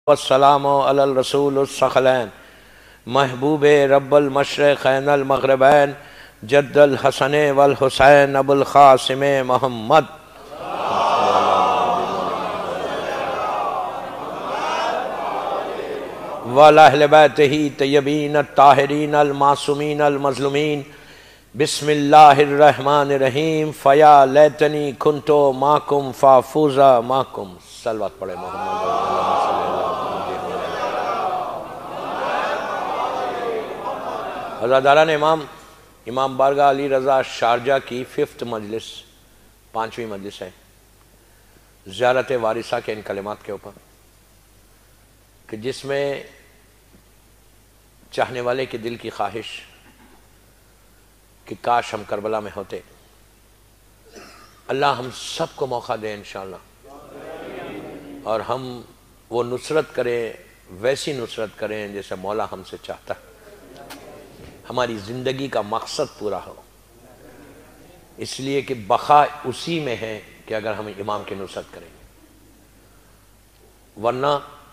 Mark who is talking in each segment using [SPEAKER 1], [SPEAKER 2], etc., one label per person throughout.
[SPEAKER 1] والسلام علی الرسول الثقلین محبوب رب المشرقین المغربین جد الحسن والحسین ابو القاسم محمد وعلی اہل بیتہ طیبین الطاہرین المعصومین المظلومین بسم اللہ الرحمن الرحیم فیا لیتنی کنتو معکم فافوز معکم. صلوات پڑھے محمد. حضرت امام بارگاہ علی رضا شارجہ کی 5th مجلس 5ویں مجلس ہے زیارت وارثہ کے ان کلمات کے اوپر کہ جس میں چاہنے والے کے دل کی خواہش کہ کاش ہم کربلا میں ہوتے. اللہ ہم سب کو موقع دے انشاءاللہ اور ہم وہ نصرت کریں، ویسی نصرت کریں جیسے مولا ہم سے چاہتا ہے. ہماری زندگی کا مقصد پورا ہو، اس لیے کہ بقا اسی میں ہے کہ اگر ہم امام کی نصرت کریں. ورنہ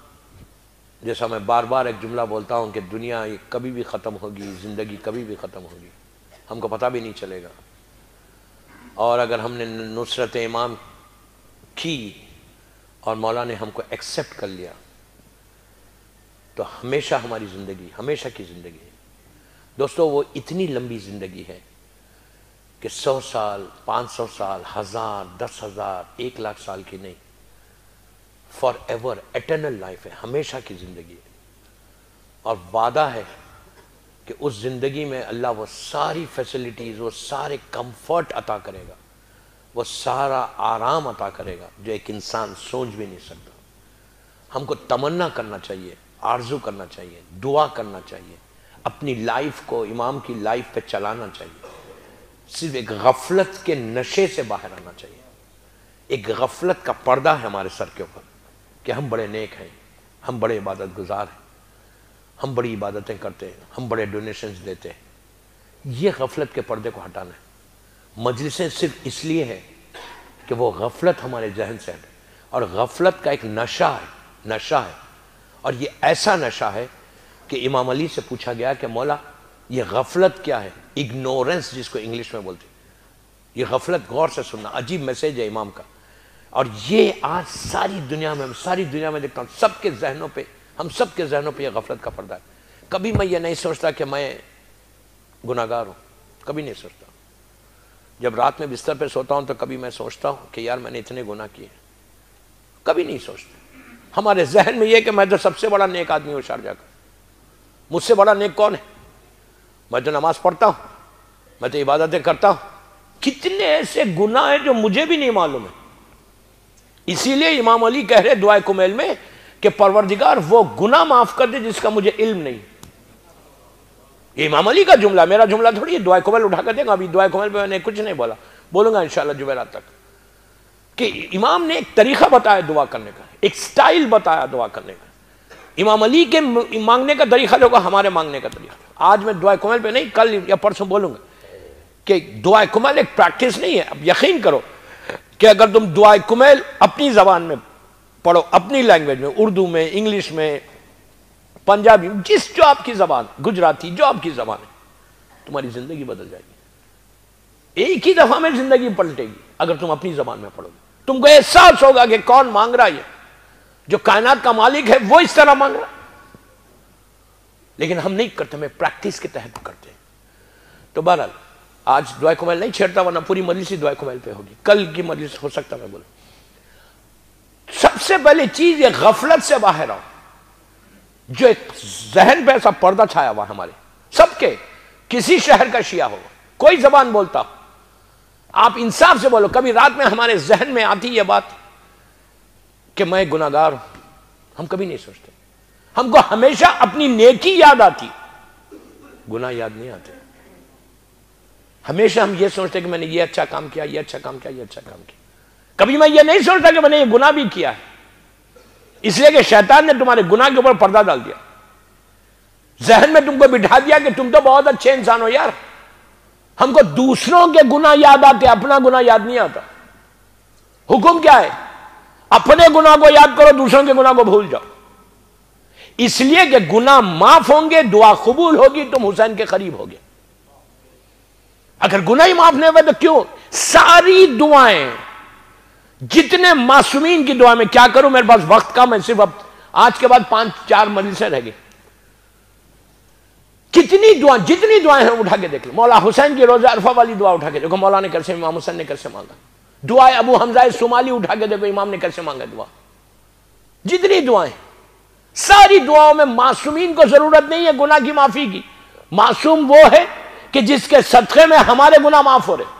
[SPEAKER 1] جیسا میں بار بار ایک جملہ بولتا ہوں کہ دنیا کبھی بھی ختم ہوگی، زندگی کبھی بھی ختم ہوگی، ہم کو پتہ بھی نہیں چلے گا. اور اگر ہم نے نصرت امام کی اور مولا نے ہم کو ایکسیپٹ کر لیا تو ہمیشہ ہماری زندگی، ہمیشہ کی زندگی ہے. دوستو وہ اتنی لمبی زندگی ہے کہ 100 سال، 500 سال، 1000، 10,000، 1,00,000 سال کی نہیں، فار ایور ایٹرنل لائف ہے، ہمیشہ کی زندگی ہے. اور وعدہ ہے کہ اس زندگی میں اللہ وہ ساری فیسلٹیز، وہ سارے کمفرٹ عطا کرے گا، وہ سارا آرام عطا کرے گا جو ایک انسان سوچ بھی نہیں سکتا. ہم کو تمنا کرنا چاہیے، آرزو کرنا چاہیے، دعا کرنا چاہیے، اپنی لائف کو امام کی لائف پہ چلانا چاہیے. صرف ایک غفلت کے نشے سے باہر آنا چاہیے. ایک غفلت کا پردہ ہے ہمارے سر کے اوپر کہ ہم بڑے نیک ہیں، ہم بڑے عبادت گزار ہیں، ہم بڑی عبادتیں کرتے ہیں، ہم بڑے ڈونیشنز دیتے ہیں. یہ غفلت کے پردے کو ہٹانا ہے. مجلسیں صرف اس لیے ہے کہ وہ غفلت ہمارے ذہن سے ہٹے. اور غفلت کا ایک نشہ ہے اور یہ ایسا نشہ ہے کہ امام علی سے پوچھا گیا کہ مولا یہ غفلت کیا ہے؟ اگنورنس جس کو انگلش میں بولتے ہیں. یہ غفلت، غور سے سننا، عجیب میسیج ہے امام کا. اور یہ آج ساری دنیا میں دیکھتا ہوں سب کے ذہنوں پہ، ہم سب کے ذہنوں پہ یہ غفلت کا پردہ ہے. کبھی میں یہ نہیں سوچتا کہ میں گناہگار ہوں، کبھی نہیں سوچتا. جب رات میں بستر پہ سوتا ہوں تو کبھی میں سوچتا ہوں کہ یار میں نے اتنے گناہ کیے، کبھی نہیں سوچتا. ہمارے ذہن میں یہ کہ میں تو سب سے بڑا نیک آدمی ہوں شارجہ کا، مجھ سے بڑا نیک کون ہے؟ میں تو نماز پڑھتا ہوں، میں تو عبادتیں کرتا ہوں. کتنے ایسے گناہ ہیں جو مجھے بھی نہیں معلوم ہے. اسی لیے امام علی کہہ رہے دعائے کمیل میں کہ پروردگار وہ گناہ معاف کر دے جس کا مجھے علم نہیں. یہ امام علی کا جملہ، میرا جملہ تھوڑی ہے. دعائے کمیل اٹھا کر دے گا. ابھی دعائے کمیل پہ میں نے کچھ نہیں بولا، بولوں گا انشاءاللہ جمعرات تک. کہ امام نے ایک طریقہ بتایا دعا کرنے کا، ایک سٹائل بتایا دعا کرنے کا. امام علی کے مانگنے کا طریقہ ہوگا، ہمارے مانگنے کا طریقہ. آج میں دعائے کمیل پہ نہیں، کل یا پرسوں بولوں گا کہ دعائے کمیل ایک پریکٹس نہیں ہے. اب یقین کرو کہ اگر تم دعائے کمیل اپنی زبان میں پڑھو، اپنی لینگویج میں، اردو میں، انگلش میں، پنجابی، جو آپ کی زبان، گجراتی، جو آپ کی زبان ہے، تمہاری زندگی بدل جائے گی. ایک ہی دفعہ میں زندگی پلٹے گی اگر تم اپنی زبان میں پڑھو گے. تم کو احساس ہوگا کہ کون مانگ رہا ہے، جو کائنات کا مالک ہے وہ اس طرح مانگ رہا. لیکن ہم نہیں کرتے، ہمیں پریکٹس کے تحت کرتے ہیں. تو بہرحال آج دعائے کمیل نہیں چھیڑتا، ورنہ پوری مجلس ہی دعائے کمیل پہ ہوگی. کل کی مجلس ہو سکتا میں بولوں. سب سے پہلی چیز یہ غفلت سے باہر آؤ. جو ایک ذہن پہ ایسا پردہ چھایا ہوا ہمارے سب کے، کسی شہر کا شیعہ ہو، کوئی زبان بولتا ہو، آپ انصاف سے بولو. کبھی رات میں ہمارے ذہن میں آتی یہ بات کہ میں گناہگار ہوں؟ ہم کبھی نہیں سوچتے. ہم کو ہمیشہ اپنی نیکی یاد آتی، گناہ یاد نہیں آتے. ہمیشہ ہم یہ سوچتے کہ میں نے یہ اچھا کام کیا، یہ اچھا کام کیا، یہ اچھا کام کیا. کبھی میں یہ نہیں سوچتا کہ میں نے یہ گناہ بھی کیا ہے. اس لیے کہ شیطان نے تمہارے گناہ کے اوپر پردہ ڈال دیا، ذہن میں تم کو بٹھا دیا کہ تم تو بہت اچھے انسان ہو. یار ہم کو دوسروں کے گناہ یاد آتے، اپنا گناہ یاد نہیں آتا. حکم کیا ہے؟ اپنے گناہ کو یاد کرو، دوسروں کے گناہ کو بھول جاؤ. اس لیے کہ گناہ معاف ہوں گے، دعا قبول ہوگی، تم حسین کے قریب ہوگے۔ اگر گناہ ہی معاف نہیں ہوئے تو کیوں؟ ساری دعائیں، جتنے معصومین کی دعا، میں کیا کروں، میرے پاس وقت کم ہے، صرف اب آج کے بعد 5-4 مجلسیں رہ گئی۔ کتنی دعائیں، جتنی دعائیں ہیں اٹھا کے دیکھ لو۔ مولا حسین کی روزہ عرفہ والی دعا اٹھا کے دیکھو، مولا نے کیسے، امام حسین نے کیسے مانگا۔ دعائیں ابو حمزہ صومالی اٹھا کے دیکھو، امام نے کیسے مانگا دعا۔ جتنی دعائیں، ساری دعاؤں میں معصومین کو ضرورت نہیں ہے گناہ کی معافی کی۔ معصوم وہ ہے کہ جس کے صدقے میں ہمارے گناہ معاف ہو رہے۔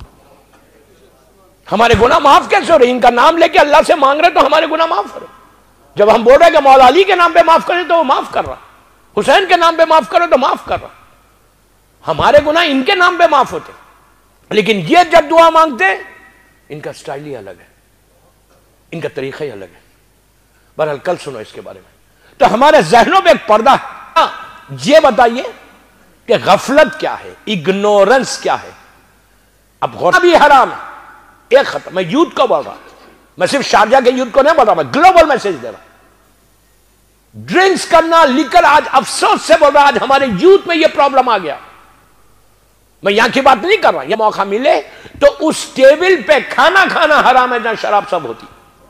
[SPEAKER 1] ہمارے گناہ معاف کیسے ہو رہے؟ ان کا نام لے کے اللہ سے مانگ رہے تو ہمارے گناہ معاف ہو رہے۔ جب ہم بول رہے کہ مولا علی کے نام پہ معاف کریں تو وہ معاف کر رہا، حسین کے نام پہ معاف کرو تو معاف کر رہا۔ ہمارے گناہ ان کے نام پہ معاف ہوتے، لیکن یہ جب دعا مانگتے ان کا سٹائل ہی الگ ہے، ان کا طریقہ ہی الگ ہے۔ بہرحال کل سنو اس کے بارے میں۔ تو ہمارے ذہنوں پہ ایک پردہ ہے۔ یہ بتائیے کہ غفلت کیا ہے، اگنورنس کیا ہے۔ اب غور بھی حرام ہے، ایک ختم۔ میں یوتھ کو بول رہا، میں صرف شارجہ کے یوتھ کو نہیں بول رہا، میں گلوبل میسج دے رہا۔ ڈرنکس کرنا، لیکر، آج افسوس سے بول رہا آج ہمارے یوتھ میں یہ پرابلم آ گیا۔ میں یہاں کی بات نہیں کر رہا، یہ موقع ملے تو اس ٹیبل پہ کھانا کھانا حرام ہے جہاں شراب سب ہوتی۔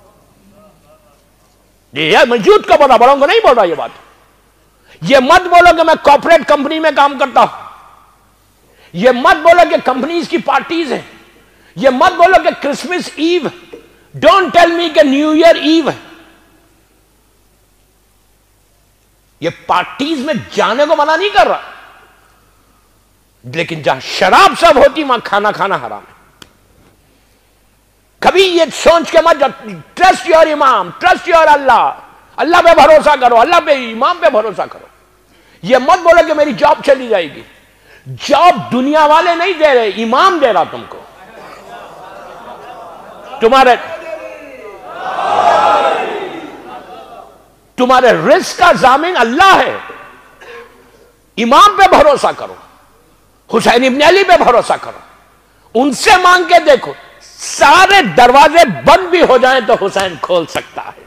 [SPEAKER 1] یہ میں یوتھ کو بول رہا، بڑوں کو نہیں بول رہا یہ بات۔ یہ مت بولو کہ میں کارپوریٹ کمپنی میں کام کرتا ہوں، یہ مت بولو کہ کمپنیز کی پارٹیز ہیں، یہ مت بولو کہ کرسمس ایو، ڈونٹ ٹیل می کہ نیو ایئر ایو ہے۔ یہ پارٹیز میں جانے کو منع نہیں کر رہا، لیکن جہاں شراب سب ہوتی وہاں کھانا کھانا حرام ہے۔ کبھی یہ سوچ کے مت، trust your imam, trust your Allah, اللہ پہ بھروسہ کرو، اللہ پہ، امام پہ بھروسہ کرو۔ یہ مت بولو کہ میری جاب چلی جائے گی۔ جاب دنیا والے نہیں دے رہے، امام دے رہا تم کو۔ تمہارے رزق کا ضامن اللہ ہے، امام پہ بھروسہ کرو، حسین ابن علی پہ بھروسہ کرو، ان سے مانگ کے دیکھو، سارے دروازے بند بھی ہو جائیں تو حسین کھول سکتا ہے۔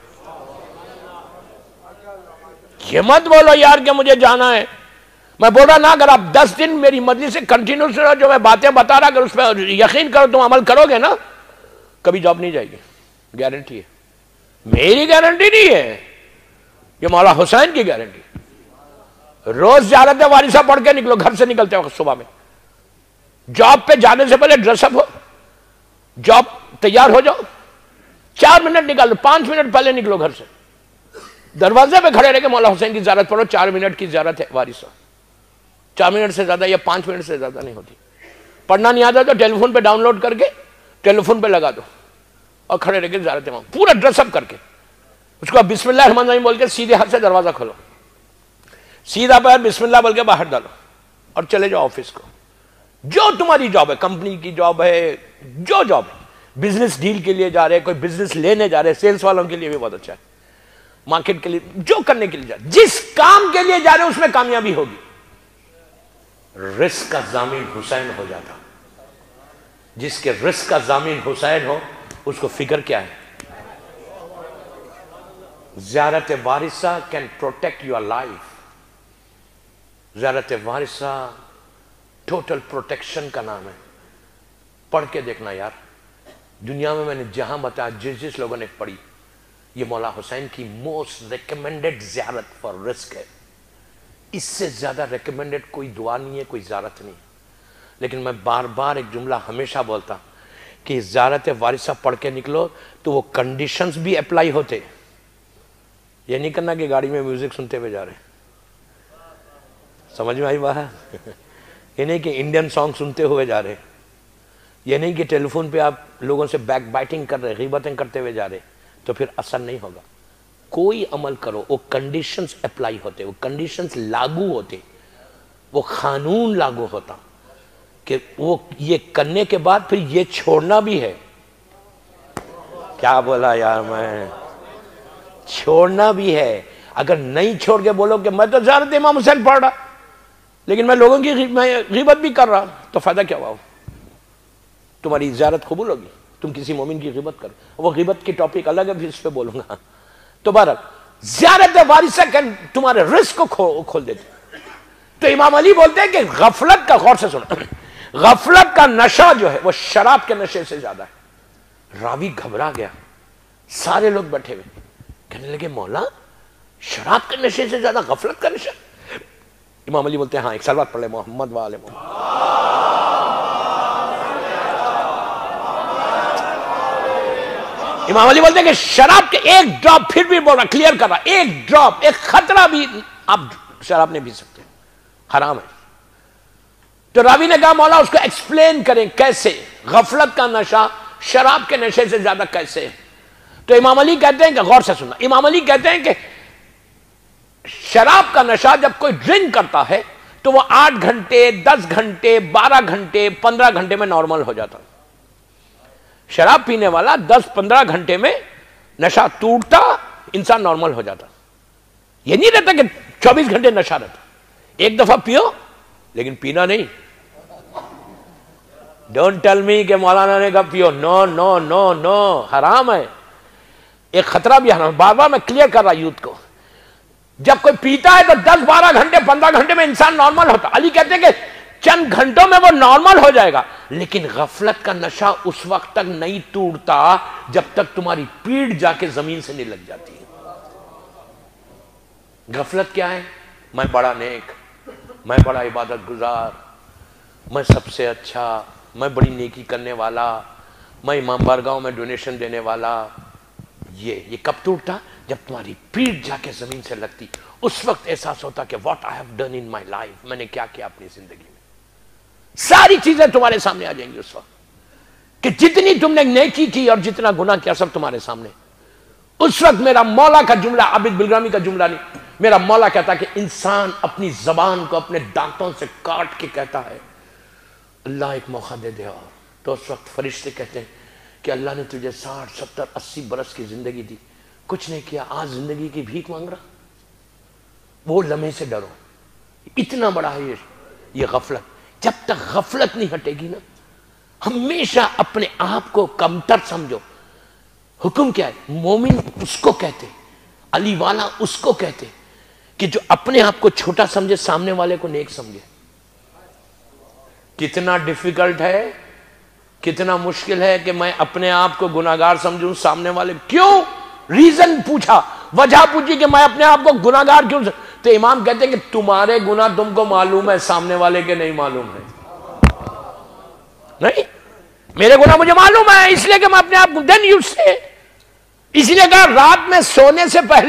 [SPEAKER 1] یہ مت بولو یار کہ مجھے جانا ہے۔ میں بول رہا نا، اگر آپ 10 دن میری مجلس سے کنٹینیو سنو، جو میں باتیں بتا رہا، اگر اس پہ یقین کرو، تم عمل کرو گے نا، کبھی جاب نہیں جائے گی، گارنٹی ہے۔ میری گارنٹی نہیں ہے، یہ مولا حسین کی گارنٹی۔ روز زیارت وارثہ پڑھ کے نکلو، گھر سے نکلتے وقت صبح میں، جاب پہ جانے سے پہلے ڈریس اپ ہو، جاب تیار ہو جاؤ، 4 منٹ نکالو، 5 منٹ پہلے نکلو گھر سے، دروازے پہ کھڑے رہ کے مولا حسین کی زیارت پڑھو۔ 4 منٹ کی زیارت ہے وارثہ، 4 منٹ سے زیادہ یا 5 منٹ سے زیادہ نہیں ہوتی۔ پڑھنا نہیں آتا تو ٹیلی فون پہ ڈاؤن لوڈ کر کے ٹیلی فون پہ لگا دو اور کھڑے رہ کے زیارت امام، پورا ڈریس اپ کر کے، اس کو بسم اللہ الرحمن الرحیم بول کے سیدھے ہاتھ سے دروازہ کھولو، سیدھا پیر بسم اللہ بول کے باہر ڈالو اور چلے جاؤ آفس کو۔ جو تمہاری جاب ہے، کمپنی کی جاب ہے، جو جاب ہے، بزنس ڈیل کے لیے جا رہے، کوئی بزنس لینے جا رہے، سیلز والوں کے لیے بھی بہت اچھا ہے، مارکیٹ کے لیے، جو کرنے کے لیے جا رہے، جس کام کے لیے جا رہے اس میں کامیابی ہوگی۔ رزق کا ضامن حسین ہو جاتا، جس کے رزق کا ضامن حسین ہو اس کو فکر کیا ہے؟ زیارت وارثہ کین پروٹیکٹ یور لائف۔ زیارت وارثہ ٹوٹل پروٹیکشن کا نام ہے، پڑھ کے دیکھنا یار۔ دنیا میں نے جہاں بتایا، جس لوگوں نے پڑھی، یہ مولا حسین کی موسٹ ریکمینڈڈ زیارت فار رزق ہے۔ اس سے زیادہ ریکمینڈڈ کوئی دعا نہیں ہے، کوئی زیارت نہیں ہے۔ لیکن میں بار بار ایک جملہ ہمیشہ بولتا کہ زیارت وارثہ پڑھ کے نکلو تو وہ کنڈیشنز بھی اپلائی ہوتے۔ یہ نہیں کرنا کہ گاڑی میں میوزک سنتے ہوئے جا رہے، سمجھ میں آئی بات؟ یہ نہیں کہ انڈین سانگ سنتے ہوئے جا رہے، یہ نہیں کہ ٹیلی فون پہ آپ لوگوں سے بیک بائٹنگ کر رہے، غیبتیں کرتے ہوئے جا رہے، تو پھر اثر نہیں ہوگا۔ کوئی عمل کرو، وہ کنڈیشنز اپلائی ہوتے، وہ کنڈیشنز لاگو ہوتے، وہ قانون لاگو ہوتا کہ وہ یہ کرنے کے بعد پھر یہ چھوڑنا بھی ہے۔ کیا بولا یار میں؟ چھوڑنا بھی ہے۔ اگر نہیں چھوڑ کے بولو کہ میں تو زیارت امام حسین پڑھ رہا لیکن میں لوگوں کی غیبت بھی کر رہا، تو فائدہ کیا ہوا؟ تمہاری زیارت قبول ہوگی؟ تم کسی مومن کی غیبت کرو، وہ غیبت کی ٹاپک الگ ہے، پھر اس پہ بولوں گا۔ تو بہرحال زیارت وارثہ کے تمہارے رزق کو کھول دیتے. تو امام علی بولتے ہیں کہ غفلت کا، غور سے سنا، غفلت کا نشہ جو ہے وہ شراب کے نشے سے زیادہ ہے. راوی گھبرا گیا، سارے لوگ بیٹھے ہوئے کہنے لگے مولا شراب کے نشے سے زیادہ غفلت کا نشہ. امام علی بولتے ہیں ہاں، ایک صلوات پڑھ لے محمد و آل محمد. امام علی بولتے ہیں کہ شراب کے ایک ڈراپ، پھر بھی بول رہا، کلیئر کر رہا، ایک ڈراپ، ایک خطرہ بھی آپ شراب نہیں پی سکتے، حرام ہے. تو راوی نے کہا مولا اس کو ایکسپلین کریں کیسے غفلت کا نشہ شراب کے نشے سے زیادہ کیسے ہے. تو امام علی کہتے ہیں کہ غور سے سننا، امام علی کہتے ہیں کہ شراب کا نشہ جب کوئی ڈرنک کرتا ہے تو وہ 8 گھنٹے 10 گھنٹے 12 گھنٹے 15 گھنٹے میں نارمل ہو جاتا. شراب پینے والا 10-15 گھنٹے میں نشہ ٹوٹتا، انسان نارمل ہو جاتا. یہ نہیں رہتا کہ 24 گھنٹے نشہ رہتا. ایک دفعہ پیو لیکن پینا نہیں. ڈونٹ ٹیل می کہ مولانا نے کہا پیو، نو نو نو نو، حرام ہے. ایک خطرہ بھی حرام. بار بار میں کلیئر کر رہا یوتھ کو، جب کوئی پیتا ہے تو 10-12 گھنٹے 15 گھنٹے میں انسان نارمل ہوتا. علی کہتے ہیں کہ چند گھنٹوں میں وہ نارمل ہو جائے گا، لیکن غفلت کا نشہ اس وقت تک نہیں ٹوٹتا جب تک تمہاری پیٹھ جا کے زمین سے نہیں لگ جاتی. غفلت کیا ہے؟ میں بڑا نیک، میں بڑا عبادت گزار، میں سب سے اچھا، میں بڑی نیکی کرنے والا، میں امام بارگاہوں میں ڈونیشن دینے والا. یہ کب ٹوٹتا؟ جب تمہاری پیٹھ جا کے زمین سے لگتی. اس وقت احساس ہوتا کہ what I have done in my life, میں نے کیا کیا اپنی زندگی میں. ساری چیزیں تمہارے سامنے آ جائیں گی اس وقت کہ جتنی تم نے نیکی کی اور جتنا گناہ کیا سب تمہارے سامنے. اس وقت میرا مولا کا جملہ، عابد بلرامی کا جملہ نہیں، میرا مولا کہتا کہ انسان اپنی زبان کو اپنے دانتوں سے کاٹ کے کہتا ہے اللہ ایک موقع دے دے. اور تو اس وقت فرشتے کہتے ہیں کہ اللہ نے تجھے 60 70 80 برس کی زندگی دی، کچھ نہیں کیا، آج زندگی کی بھیک مانگ رہا. وہ لمحے سے ڈرو، اتنا بڑا ہے یہ غفلت. جب تک غفلت نہیں ہٹے گی نا، ہمیشہ اپنے آپ کو کمتر سمجھو. حکم کیا ہے؟ مومن اس کو کہتے، علی والا اس کو کہتے کہ جو اپنے آپ کو چھوٹا سمجھے، سامنے والے کو نیک سمجھے. کتنا ڈیفیکلٹ ہے، کتنا مشکل ہے کہ میں اپنے آپ کو گناہگار سمجھوں، سامنے والے کیوں؟ ریزن پوچھا، وجہ پوچھی کہ میں اپنے آپ کو گناہگار کیوں. تو امام کہتے ہیں کہ تمہارے گناہ تم کو معلوم ہے، سامنے والے کے نہیں معلوم ہے. نہیں، میرے گناہ مجھے معلوم ہے، اس لیے کہ میں اپنے آپ کو دین یو سے، اس لیے کہا رات میں سونے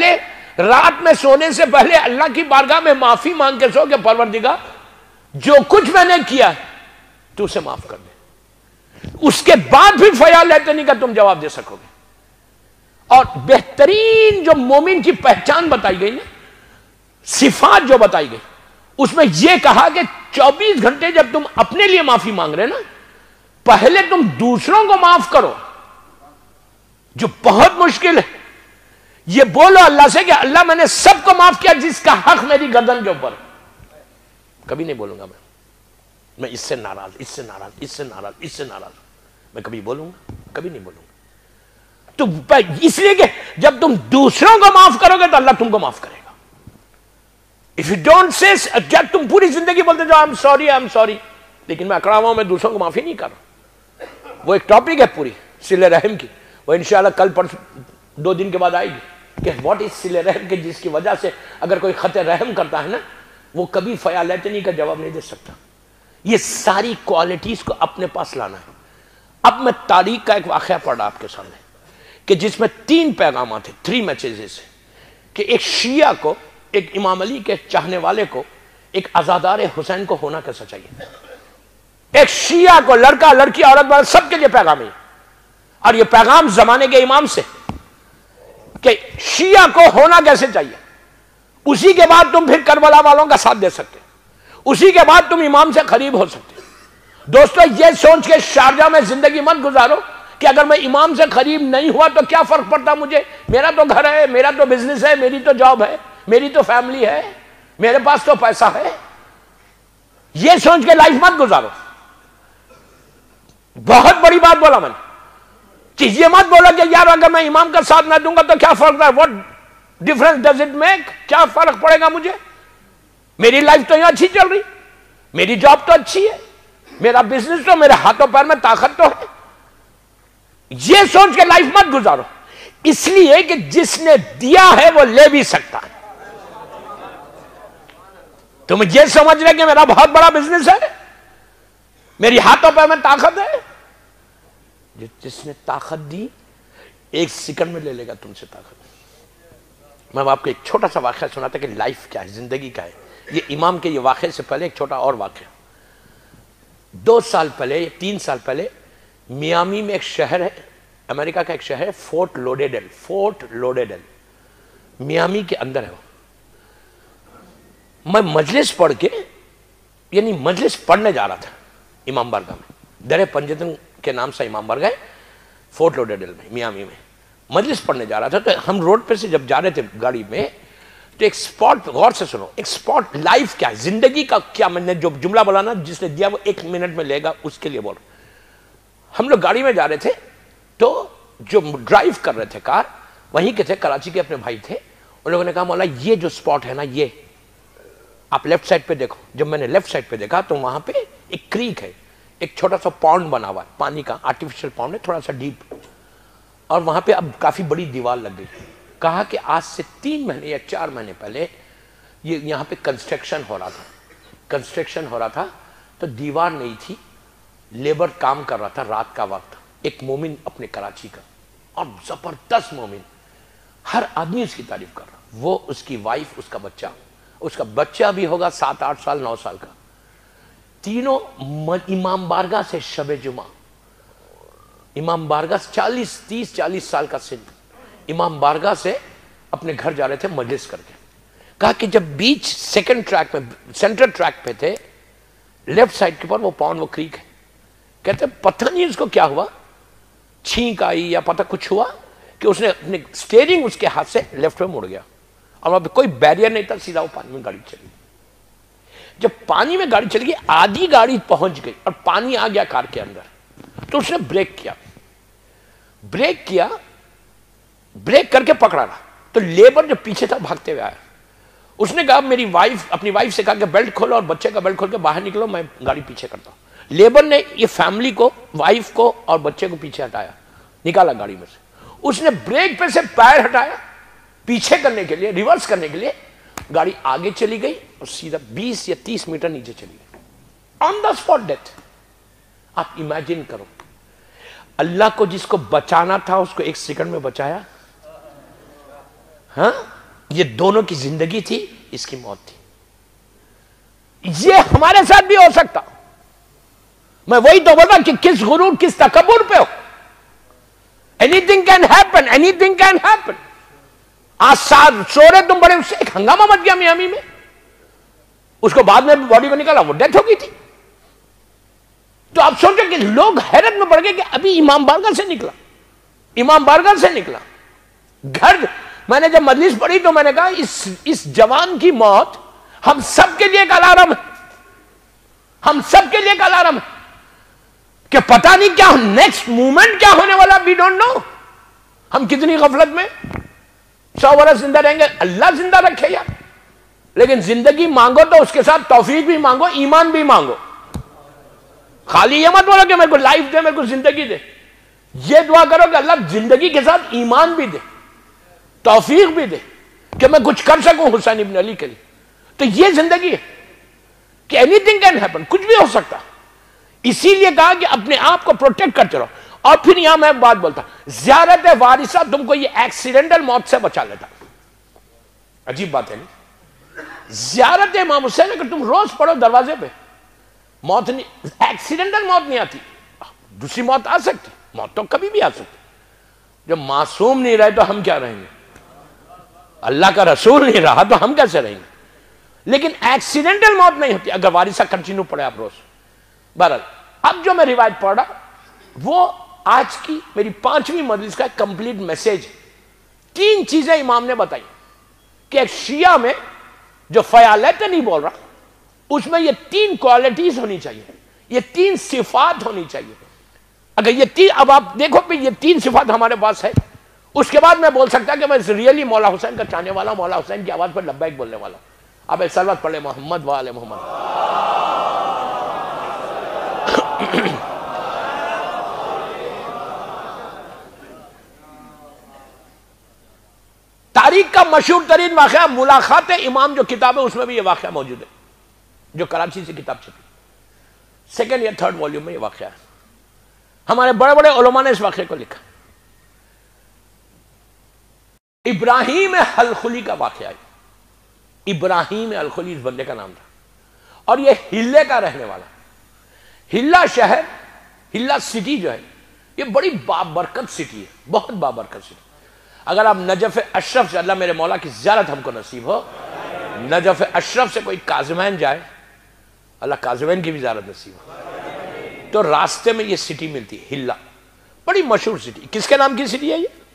[SPEAKER 1] سے پہلے اللہ کی بارگاہ میں معافی مانگ کے سو کہ پروردگار جو کچھ میں نے کیا تو اسے معاف کر دے. اس کے بعد بھی فیال لیتے نہیں کہ تم جواب دے سکو گے. اور بہترین جو مومن کی پہچان بتائی گئی نا، صفات جو بتائی گئی، اس میں یہ کہا کہ 24 گھنٹے جب تم اپنے لیے معافی مانگ رہے نا، پہلے تم دوسروں کو معاف کرو، جو بہت مشکل ہے. یہ بولو اللہ سے کہ اللہ میں نے سب کو معاف کیا جس کا حق میری گردن کے اوپر. کبھی نہیں بولوں گا میں اس سے ناراض، اس سے ناراض، اس سے ناراض، اس سے ناراض. میں کبھی بولوں گا؟ کبھی نہیں بولوں گا. تو اس لیے کہ جب تم دوسروں کو معاف کرو گے تو اللہ تم کو معاف کرے گا. If you don't say، جب تم پوری زندگی بولتے جاؤ I'm sorry، لیکن میں اکڑا ہوا ہوں، میں دوسروں کو معافی نہیں کر رہا. وہ ایک ٹاپک ہے پوری صلہ رحم کی، وہ انشاءاللہ کل 2 دن کے بعد آئے گی کہ واٹ از صلہ رحم، کہ جس کی وجہ سے اگر کوئی خط رحم کرتا ہے نا، وہ کبھی فیالیتنی کا جواب نہیں دے سکتا. یہ ساری کوالٹیز کو اپنے پاس لانا ہے. اب میں تاریخ کا ایک واقعہ پڑھ رہا آپ کے سامنے کہ جس میں 3 پیغامات تھے، 3 میسیجز، کہ ایک شیعہ کو، ایک امام علی کے چاہنے والے کو، ایک عزادار حسین کو ہونا کیسا چاہیے. ایک شیعہ کو، لڑکا لڑکی عورت مرد سب کے لیے پیغام ہے. اور یہ پیغام زمانے کے امام سے کہ شیعہ کو ہونا کیسے چاہیے. اسی کے بعد تم پھر کربلا والوں کا ساتھ دے سکتے، اسی کے بعد تم امام سے قریب ہو سکتے. دوستو یہ سوچ کے شارجہ میں زندگی مت گزارو کہ اگر میں امام سے قریب نہیں ہوا تو کیا فرق پڑتا مجھے، میرا تو گھر ہے، میرا تو بزنس ہے، میری تو جاب ہے، میری تو فیملی ہے، میرے پاس تو پیسہ ہے. یہ سوچ کے لائف مت گزارو. بہت بڑی بات بولا میں نے کہ یہ مت بولا کہ یار اگر میں امام کا ساتھ نہ دوں گا تو کیا فرق ہے. Difference does it make? کیا فرق پڑے گا مجھے؟ میری لائف تو یہاں اچھی چل رہی، میری جاب تو اچھی ہے، میرا بزنس تو، میرے ہاتھوں پیر میں طاقت تو ہے. یہ سوچ کے لائف مت گزارو، اس لیے کہ جس نے دیا ہے وہ لے بھی سکتا ہے. تم یہ سمجھ رہے کہ میرا بہت بڑا بزنس ہے، میری ہاتھوں پیر میں طاقت ہے؟ جس نے طاقت دی 1 سیکنڈ میں لے لے گا تم سے طاقت. میں آپ کو ایک چھوٹا سا واقعہ سناتا کہ لائف کیا ہے، زندگی کیا ہے. یہ امام کے یہ واقعے سے پہلے ایک چھوٹا اور واقعہ. 2 سال پہلے یا 3 سال پہلے میامی میں ایک شہر ہے، امریکہ کا ایک شہر ہے، فورٹ لوڈیڈل میامی کے اندر ہے. میں مجلس پڑھ کے، یعنی مجلس پڑھنے جا رہا تھا امام بارگاہ میں، در پنجتن کے نام سے امام بارگاہ ہے، فورٹ لوڈیڈل میں، میامی میں مجلس پڑھنے جا رہا تھا. تو ہم روڈ پہ سے جب جا رہے تھے گاڑی میں، تو ایک سپاٹ، غور سے سنو، ایک سپاٹ، لائف کیا ہے، زندگی کا کیا، میں نے جو جملہ بولا نا، جس نے دیا وہ 1 منٹ میں لے گا، اس کے لیے بول رہا. ہم لوگ گاڑی میں جا رہے تھے، تو جو ڈرائیو کر رہے تھے کار وہیں کے تھے، کراچی کے اپنے بھائی تھے. ان لوگوں نے کہا مولا یہ جو سپاٹ ہے نا، یہ آپ لیفٹ سائڈ پہ دیکھو. جب میں نے لیفٹ سائڈ پہ دیکھا تو وہاں پہ ایک کریک ہے، ایک چھوٹا سا پونڈ بنا ہوا ہے، پانی کا آرٹیفیشل پونڈ ہے، تھوڑا سا ڈیپ، اور وہاں پہ اب کافی بڑی دیوار لگ گئی. کہا کہ آج سے 3 مہینے یا 4 مہینے پہلے یہ یہاں پہ کنسٹرکشن ہو رہا تھا، تو دیوار نہیں تھی، لیبر کام کر رہا تھا رات کا وقت. ایک مومن اپنے کراچی کا، اور زبردست مومن، ہر آدمی اس کی تعریف کر رہا. وہ، اس کی وائف، اس کا بچہ بھی ہوگا 7 8 سال 9 سال کا. تینوں امام بارگاہ سے شب جمعہ، امام بارگاہ 40 سال کا سن، امام بارگاہ سے اپنے گھر جا رہے تھے مجلس کر کے. کہا کہ جب بیچ سینٹرل ٹریک پہ تھے، لیفٹ سائڈ کے پر وہ پاؤنڈ، وہ کریک ہے. کہتے پتہ نہیں اس کو کیا ہوا، چھینک آئی یا پتہ کچھ ہوا کہ اس نے اپنے سٹیئرنگ اس کے ہاتھ سے لیفٹ میں مڑ گیا، اور وہاں پہ کوئی بیریئر نہیں تھا، سیدھا وہ پانی میں گاڑی چلی. جب پانی میں گاڑی چلی گئی، آدھی گاڑی پہنچ گئی اور پانی آ گیا کار کے اندر، تو اس نے بریک کیا، بریک کر کے پکڑا رہا. تو لیبر جو پیچھے تھا بھاگتے ہوئے آیا. اس نے کہا اپنی وائف سے کہا کہ بیلٹ کھولو اور بچے کا بیلٹ کھول کے باہر نکلو، میں گاڑی پیچھے کرتا ہوں. لیبر نے یہ فیملی کو، وائف کو اور بچے کو پیچھے ہٹایا، نکالا گاڑی میں سے. اس نے بریک پہ سے پیر ہٹایا پیچھے کرنے کے لیے، ریورس کرنے کے لیے. گاڑی آگے چلی گئی اور سیدھا 20 یا 30 میٹر نیچے چلی گئی. On the spot death. آپ امیجن کرو، اللہ کو جس کو بچانا تھا اس کو 1 سیکنڈ میں بچایا. ہاں، یہ دونوں کی زندگی تھی، اس کی موت تھی. یہ ہمارے ساتھ بھی ہو سکتا. میں وہی تو بول رہا کہ کس غرور، کس تکبر پہ ہو. anything can happen. آج سو رہے تم بڑے، اس سے ایک ہنگامہ مچ گیا میامی میں، اس کو بعد میں باڈی کو نکالا، وہ ڈیتھ ہو گئی تھی. تو آپ سوچو کہ لوگ حیرت میں پڑ گئے کہ ابھی امام بارگاہ سے نکلا گھر. میں نے جب مجلس پڑھی تو میں نے کہا اس جوان کی موت ہم سب کے لیے ایک الارم ہے، کہ پتہ نہیں کیا نیکسٹ مومنٹ کیا ہونے والا، وی ڈونٹ نو. ہم کتنی غفلت میں 100 برس زندہ رہیں گے، اللہ زندہ رکھے یار. لیکن زندگی مانگو تو اس کے ساتھ توفیق بھی مانگو، ایمان بھی مانگو. خالی یہ مت بولو کہ میرے کو لائف دے، میرے کو زندگی دے. یہ دعا کرو کہ اللہ زندگی کے ساتھ ایمان بھی دے، توفیق بھی دے، کہ میں کچھ کر سکوں حسین ابن علی کے لیے. تو یہ زندگی ہے کہ اینی تھنگ کین ہیپن، کچھ بھی ہو سکتا. اسی لیے کہا کہ اپنے آپ کو پروٹیکٹ کرتے رہو. اور پھر یہاں میں بات بولتا، زیارت وارثہ تم کو یہ ایکسیڈنٹل موت سے بچا لیتا. عجیب بات ہے نہیں؟ زیارت امام حسین اگر تم روز پڑھو دروازے پہ، موت نہیں، ایکسیڈنٹل موت نہیں آتی. دوسری موت آ سکتی، موت تو کبھی بھی آ سکتی. جب معصوم نہیں رہے تو ہم کیا رہیں گے؟ اللہ کا رسول نہیں رہا تو ہم کیسے رہیں گے؟ لیکن ایکسیڈنٹل موت نہیں ہوتی اگر وارثہ کنٹینیو پڑھے آپ روز. بہرحال اب جو میں روایت پڑھ رہا وہ آج کی میری 5ویں مجلس کا کمپلیٹ میسج. 3 چیزیں امام نے بتائی کہ ایک شیعہ میں جو فیالت نہیں بول رہا، اس میں یہ 3 کوالٹیز ہونی چاہیے، یہ 3 صفات ہونی چاہیے. اگر یہ 3، اب آپ دیکھو یہ 3 صفات ہمارے پاس ہے، اس کے بعد میں بول سکتا کہ میں ریئلی مولا حسین کا چاہنے والا ہوں، مولا حسین کی آواز پر لبیک بولنے والا ہوں. اب ایک سلوات پڑھے محمد و آل محمد. تاریخ کا مشہور ترین واقعہ ملاقات امام جو کتاب ہے اس میں بھی یہ واقعہ موجود ہے، جو کراچی سے کتاب چھپی، 2nd یا 3rd والیوم میں یہ واقعہ ہے. ہمارے بڑے بڑے علماء نے اس واقعے کو لکھا. ابراہیم الخلی کا واقعہ ہے. ابراہیم الخلی اس بندے کا نام تھا، اور یہ ہلے کا رہنے والا. ہلا شہر، ہلا سٹی جو ہے یہ بڑی بابرکت سٹی ہے، بہت بابرکت سٹی. اگر آپ نجف اشرف سے، اللہ میرے مولا کی زیارت ہم کو نصیب ہو، نجف اشرف سے کوئی کاظمین جائے، اللہ کاظمین کی بھی زیارت نصیب ہو، تو راستے میں یہ سٹی ملتی ہے ہلا، بڑی مشہور سٹی. کس کے نام کی سٹی ہے یہ؟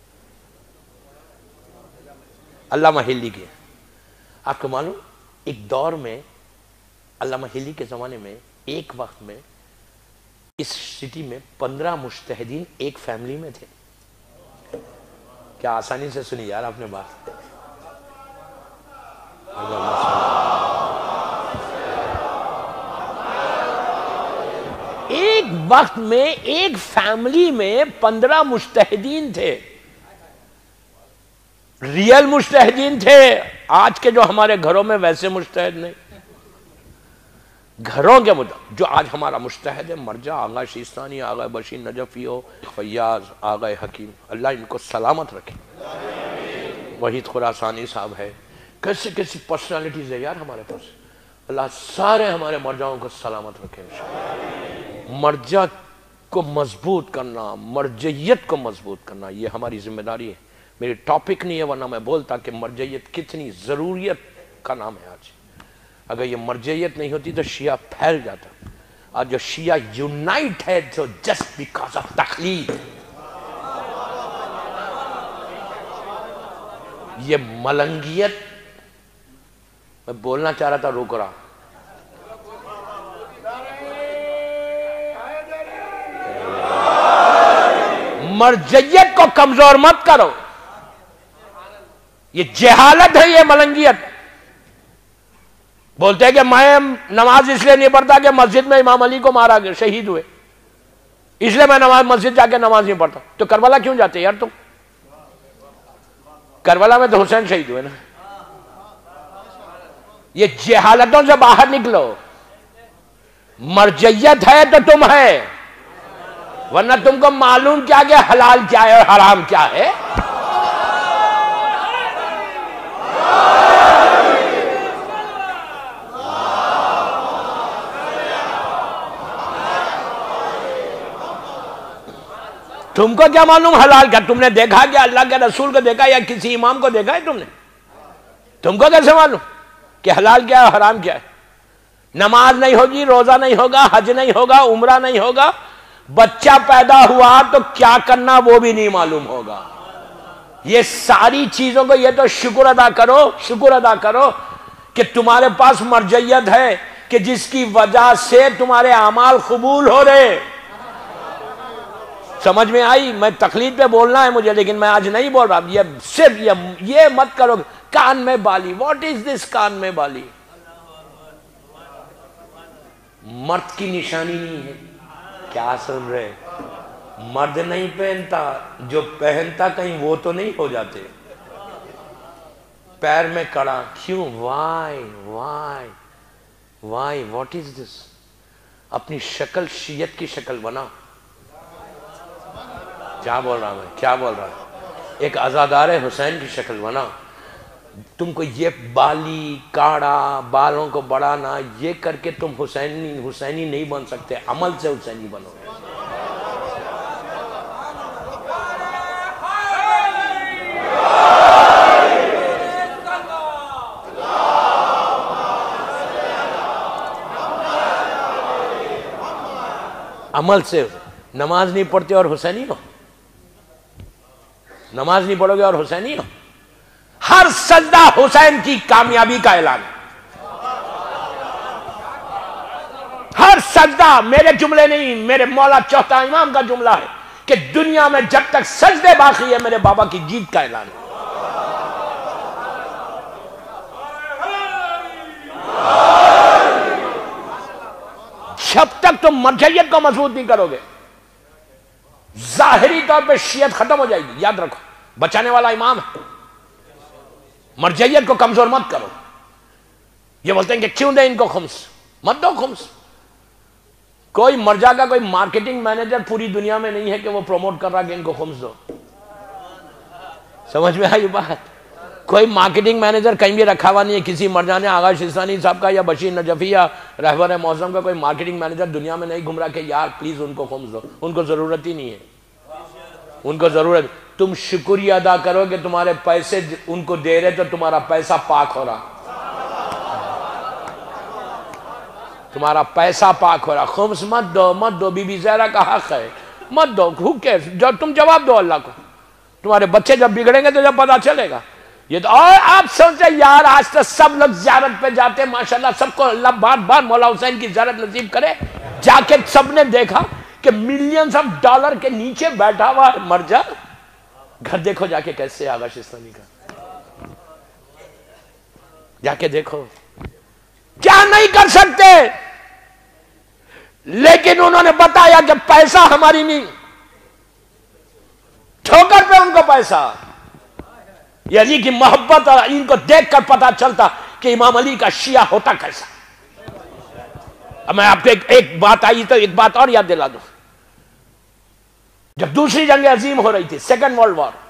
[SPEAKER 1] علامہ ہلی کی. آپ کو معلوم ایک دور میں علامہ ہلی کے زمانے میں ایک وقت میں اس سٹی میں 15 مجتہدین ایک فیملی میں تھے. کیا آسانی سے سنی یار آپ نے بات. ایک وقت میں ایک فیملی میں 15 مجتہدین تھے، ریئل مجتہدین تھے. آج کے جو ہمارے گھروں میں ویسے مجتہد نہیں، گھروں کے جو آج ہمارا مجتہد ہے، مرجع آغا شیستانی، آغا بشیر نجفی ہو، فیاض، آغا حکیم، اللہ ان کو سلامت رکھے. وحید خراسانی صاحب ہے، کیسی کیسی پرسنالٹیز ہے یار ہمارے پاس. اللہ سارے ہمارے مرجعوں کو سلامت رکھے. مرجع کو مضبوط کرنا، مرجعیت کو مضبوط کرنا، یہ ہماری ذمہ داری ہے. میری ٹاپک نہیں ہے، ورنہ میں بولتا کہ مرجعیت کتنی ضروریت کا نام ہے آج. اگر یہ مرجعیت نہیں ہوتی تو شیعہ پھیل جاتا. آج جو شیعہ یونائٹ ہے جو جسٹ بیکاز آف تقلید، یہ ملنگیت. میں بولنا چاہ رہا تھا، روک رہا. مرجعیت کو کمزور مت کرو، یہ جہالت ہے، یہ ملنگیت. بولتے ہیں کہ میں نماز اس لیے نہیں پڑھتا کہ مسجد میں امام علی کو مارا گیا، شہید ہوئے، اس لیے میں مسجد جا کے نماز نہیں پڑھتا. تو کربلا کیوں جاتے یار تم؟ کربلا میں تو حسین شہید ہوئے نا. یہ جہالتوں سے باہر نکلو. مرجعیت ہے تو تم ہے، ورنہ تم کو معلوم کیا کہ حلال کیا ہے اور حرام کیا ہے. تم کو کیا معلوم حلال کیا؟ تم نے دیکھا کہ اللہ کے رسول کو دیکھا یا کسی امام کو دیکھا ہے تم نے؟ تم کو کیسے معلوم کہ حلال کیا ہے حرام کیا ہے؟ نماز نہیں ہوگی، روزہ نہیں ہوگا، حج نہیں ہوگا، عمرہ نہیں ہوگا، بچہ پیدا ہوا تو کیا کرنا وہ بھی نہیں معلوم ہوگا. یہ ساری چیزوں کو، یہ تو شکر ادا کرو، شکر ادا کرو کہ تمہارے پاس مرجعیت ہے کہ جس کی وجہ سے تمہارے اعمال قبول ہو رہے. سمجھ میں آئی؟ میں تقلید پہ بولنا ہے مجھے، لیکن میں آج نہیں بول رہا. یہ صرف یہ مت کرو کان میں بالی. واٹ از دس کان میں بالی؟ مرد کی نشانی نہیں ہے. کیا سن رہے؟ مرد نہیں پہنتا، جو پہنتا کہیں وہ تو نہیں ہو جاتے. پیر میں کڑا کیوں؟ Why why why what is this? اپنی شکل شیعت کی شکل بنا. کیا بول رہا میں؟ کیا بول رہا ہوں؟ ایک عزادار حسین کی شکل بنا. تم کو یہ بالی کاڑا، بالوں کو بڑھانا، یہ کر کے تم حسینی نہیں بن سکتے. عمل سے حسینی بنو. عمل سے. نماز نہیں پڑھتے اور حسینی ہو؟ نماز نہیں پڑھو گے اور حسینی ہو؟ ہر سجدہ حسین کی کامیابی کا اعلان. ہر سجدہ، میرے جملے نہیں، میرے مولا چوتھا امام کا جملہ ہے کہ دنیا میں جب تک سجدے باقی ہے میرے بابا کی جیت کا اعلان ہے. جب تک تم مرجعیت کو مضبوط نہیں کرو گے ظاہری طور پہ شیعت ختم ہو جائے گی. یاد رکھو بچانے والا امام ہے. مرجعیت کو کمزور مت کرو. یہ بولتے ہیں کہ کیوں دیں ان کو خمس, مت دو خمس. کوئی مرجع کا کوئی مارکیٹنگ مینیجر پوری دنیا میں نہیں ہے کہ وہ پروموٹ کر رہا کہ ان کو خمس دو. سمجھ میں آئی بات؟ کوئی مارکیٹنگ مینیجر کہیں بھی رکھا ہوا نہیں ہے. کسی مرجع نے آغا شستانی صاحب کا یا بشیر نجفی یا رہبر معظم کا کوئی مارکیٹنگ مینیجر دنیا میں نہیں گھوم رہا کہ یار پلیز ان کو خمس دو. ان کو ضرورت ہی نہیں ہے. ان کو ضرورت, تم شکریہ ادا کرو کہ تمہارے پیسے ان کو دے رہے تو تمہارا پیسہ پاک ہو رہا. تمہارا پیسہ پاک ہو رہا. خمس مت دو, مت دو. بی بی زہرا کا حق ہے, مت دو. جو تم جواب دو اللہ کو. تمہارے بچے جب بگڑیں گے تو جب پتا چلے گا. یہ تو اور آپ سوچیں یار آج تو سب لوگ زیارت پہ جاتے ہیں ماشاءاللہ, سب کو اللہ بار بار مولا حسین کی زیارت نصیب کرے. جا کے سب نے دیکھا کہ ملینز آف ڈالر کے نیچے بیٹھا ہوا مرجع. گھر دیکھو جا کے کیسے آغا شستانی کا, جا کے دیکھو. کیا نہیں کر سکتے, لیکن انہوں نے بتایا کہ پیسہ ہماری نہیں, ٹھوکر پہ ان کو پیسہ. یہ علی کی محبت اور ان کو دیکھ کر پتا چلتا کہ امام علی کا شیعہ ہوتا کیسا. اب میں آپ کو ایک بات آئی تو ایک بات اور یاد دلا دوں. جب دوسری جنگ عظیم ہو رہی تھی, Second World War,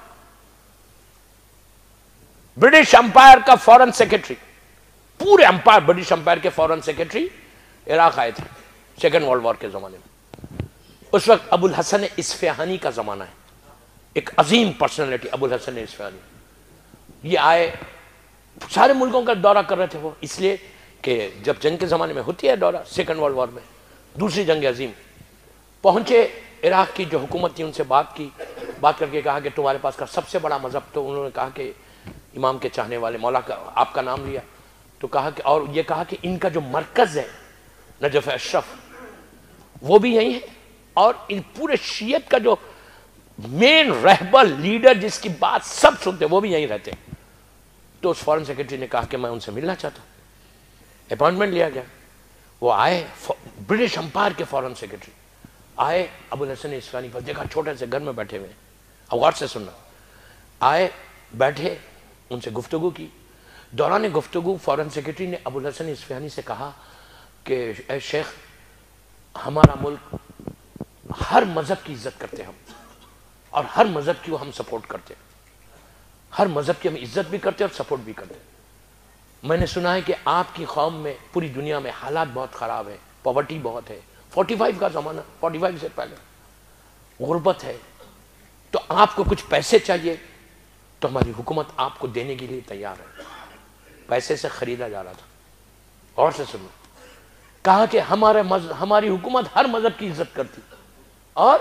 [SPEAKER 1] British Empire کا فورن سیکرٹری, پورے امپائر برٹش امپائر کے فورن سیکرٹری عراق آئے تھے سیکنڈ ورلڈ وار کے زمانے میں. اس وقت ابو الحسن اصفہانی کا زمانہ ہے, ایک عظیم پرسنالٹی ابو الحسن اصفہانی. یہ آئے, سارے ملکوں کا دورہ کر رہے تھے وہ, اس لیے کہ جب جنگ کے زمانے میں ہوتی ہے دورہ, سیکنڈ ورلڈ وار میں دوسری جنگ عظیم, پہنچے عراق کی جو حکومت تھی ان سے بات کی. بات کر کے کہا کہ تمہارے پاس کا سب سے بڑا مذہب, تو انہوں نے کہا کہ امام کے چاہنے والے مولا کا آپ کا نام لیا. تو کہا کہ اور یہ کہا کہ ان کا جو مرکز ہے نجف اشرف وہ بھی یہی ہے, اور ان پورے شیعت کا جو مین رہبر لیڈر جس کی بات سب سنتے وہ بھی یہیں رہتے. تو اس فورن سیکرٹری نے کہا کہ میں ان سے ملنا چاہتا ہوں. اپوائنٹمنٹ لیا گیا. وہ آئے, برٹش امپائر کے فورن سیکرٹری آئے ابو الحسن اصفہانی پر, دیکھا چھوٹے سے گھر میں بیٹھے ہوئے ہیں. اب غور سے سننا. آئے, بیٹھے, ان سے گفتگو کی. دوران گفتگو فورن سیکرٹری نے ابو الحسن اصفہانی سے کہا کہ اے شیخ, ہمارا ملک ہر مذہب کی عزت کرتے ہم, اور ہر مذہب کی وہ ہم سپورٹ کرتے, ہر مذہب کی ہم عزت بھی کرتے اور سپورٹ بھی کرتے. میں نے سنا ہے کہ آپ کی قوم میں پوری دنیا میں حالات بہت خراب ہیں, پاورٹی بہت ہے, 45 کا زمانہ, 45 سے پہلے غربت ہے, تو آپ کو کچھ پیسے چاہیے تو ہماری حکومت آپ کو دینے کے لیے تیار ہے. پیسے سے خریدا جا رہا تھا. اور سے سنو, کہا کہ ہماری حکومت ہر مذہب کی عزت کرتی اور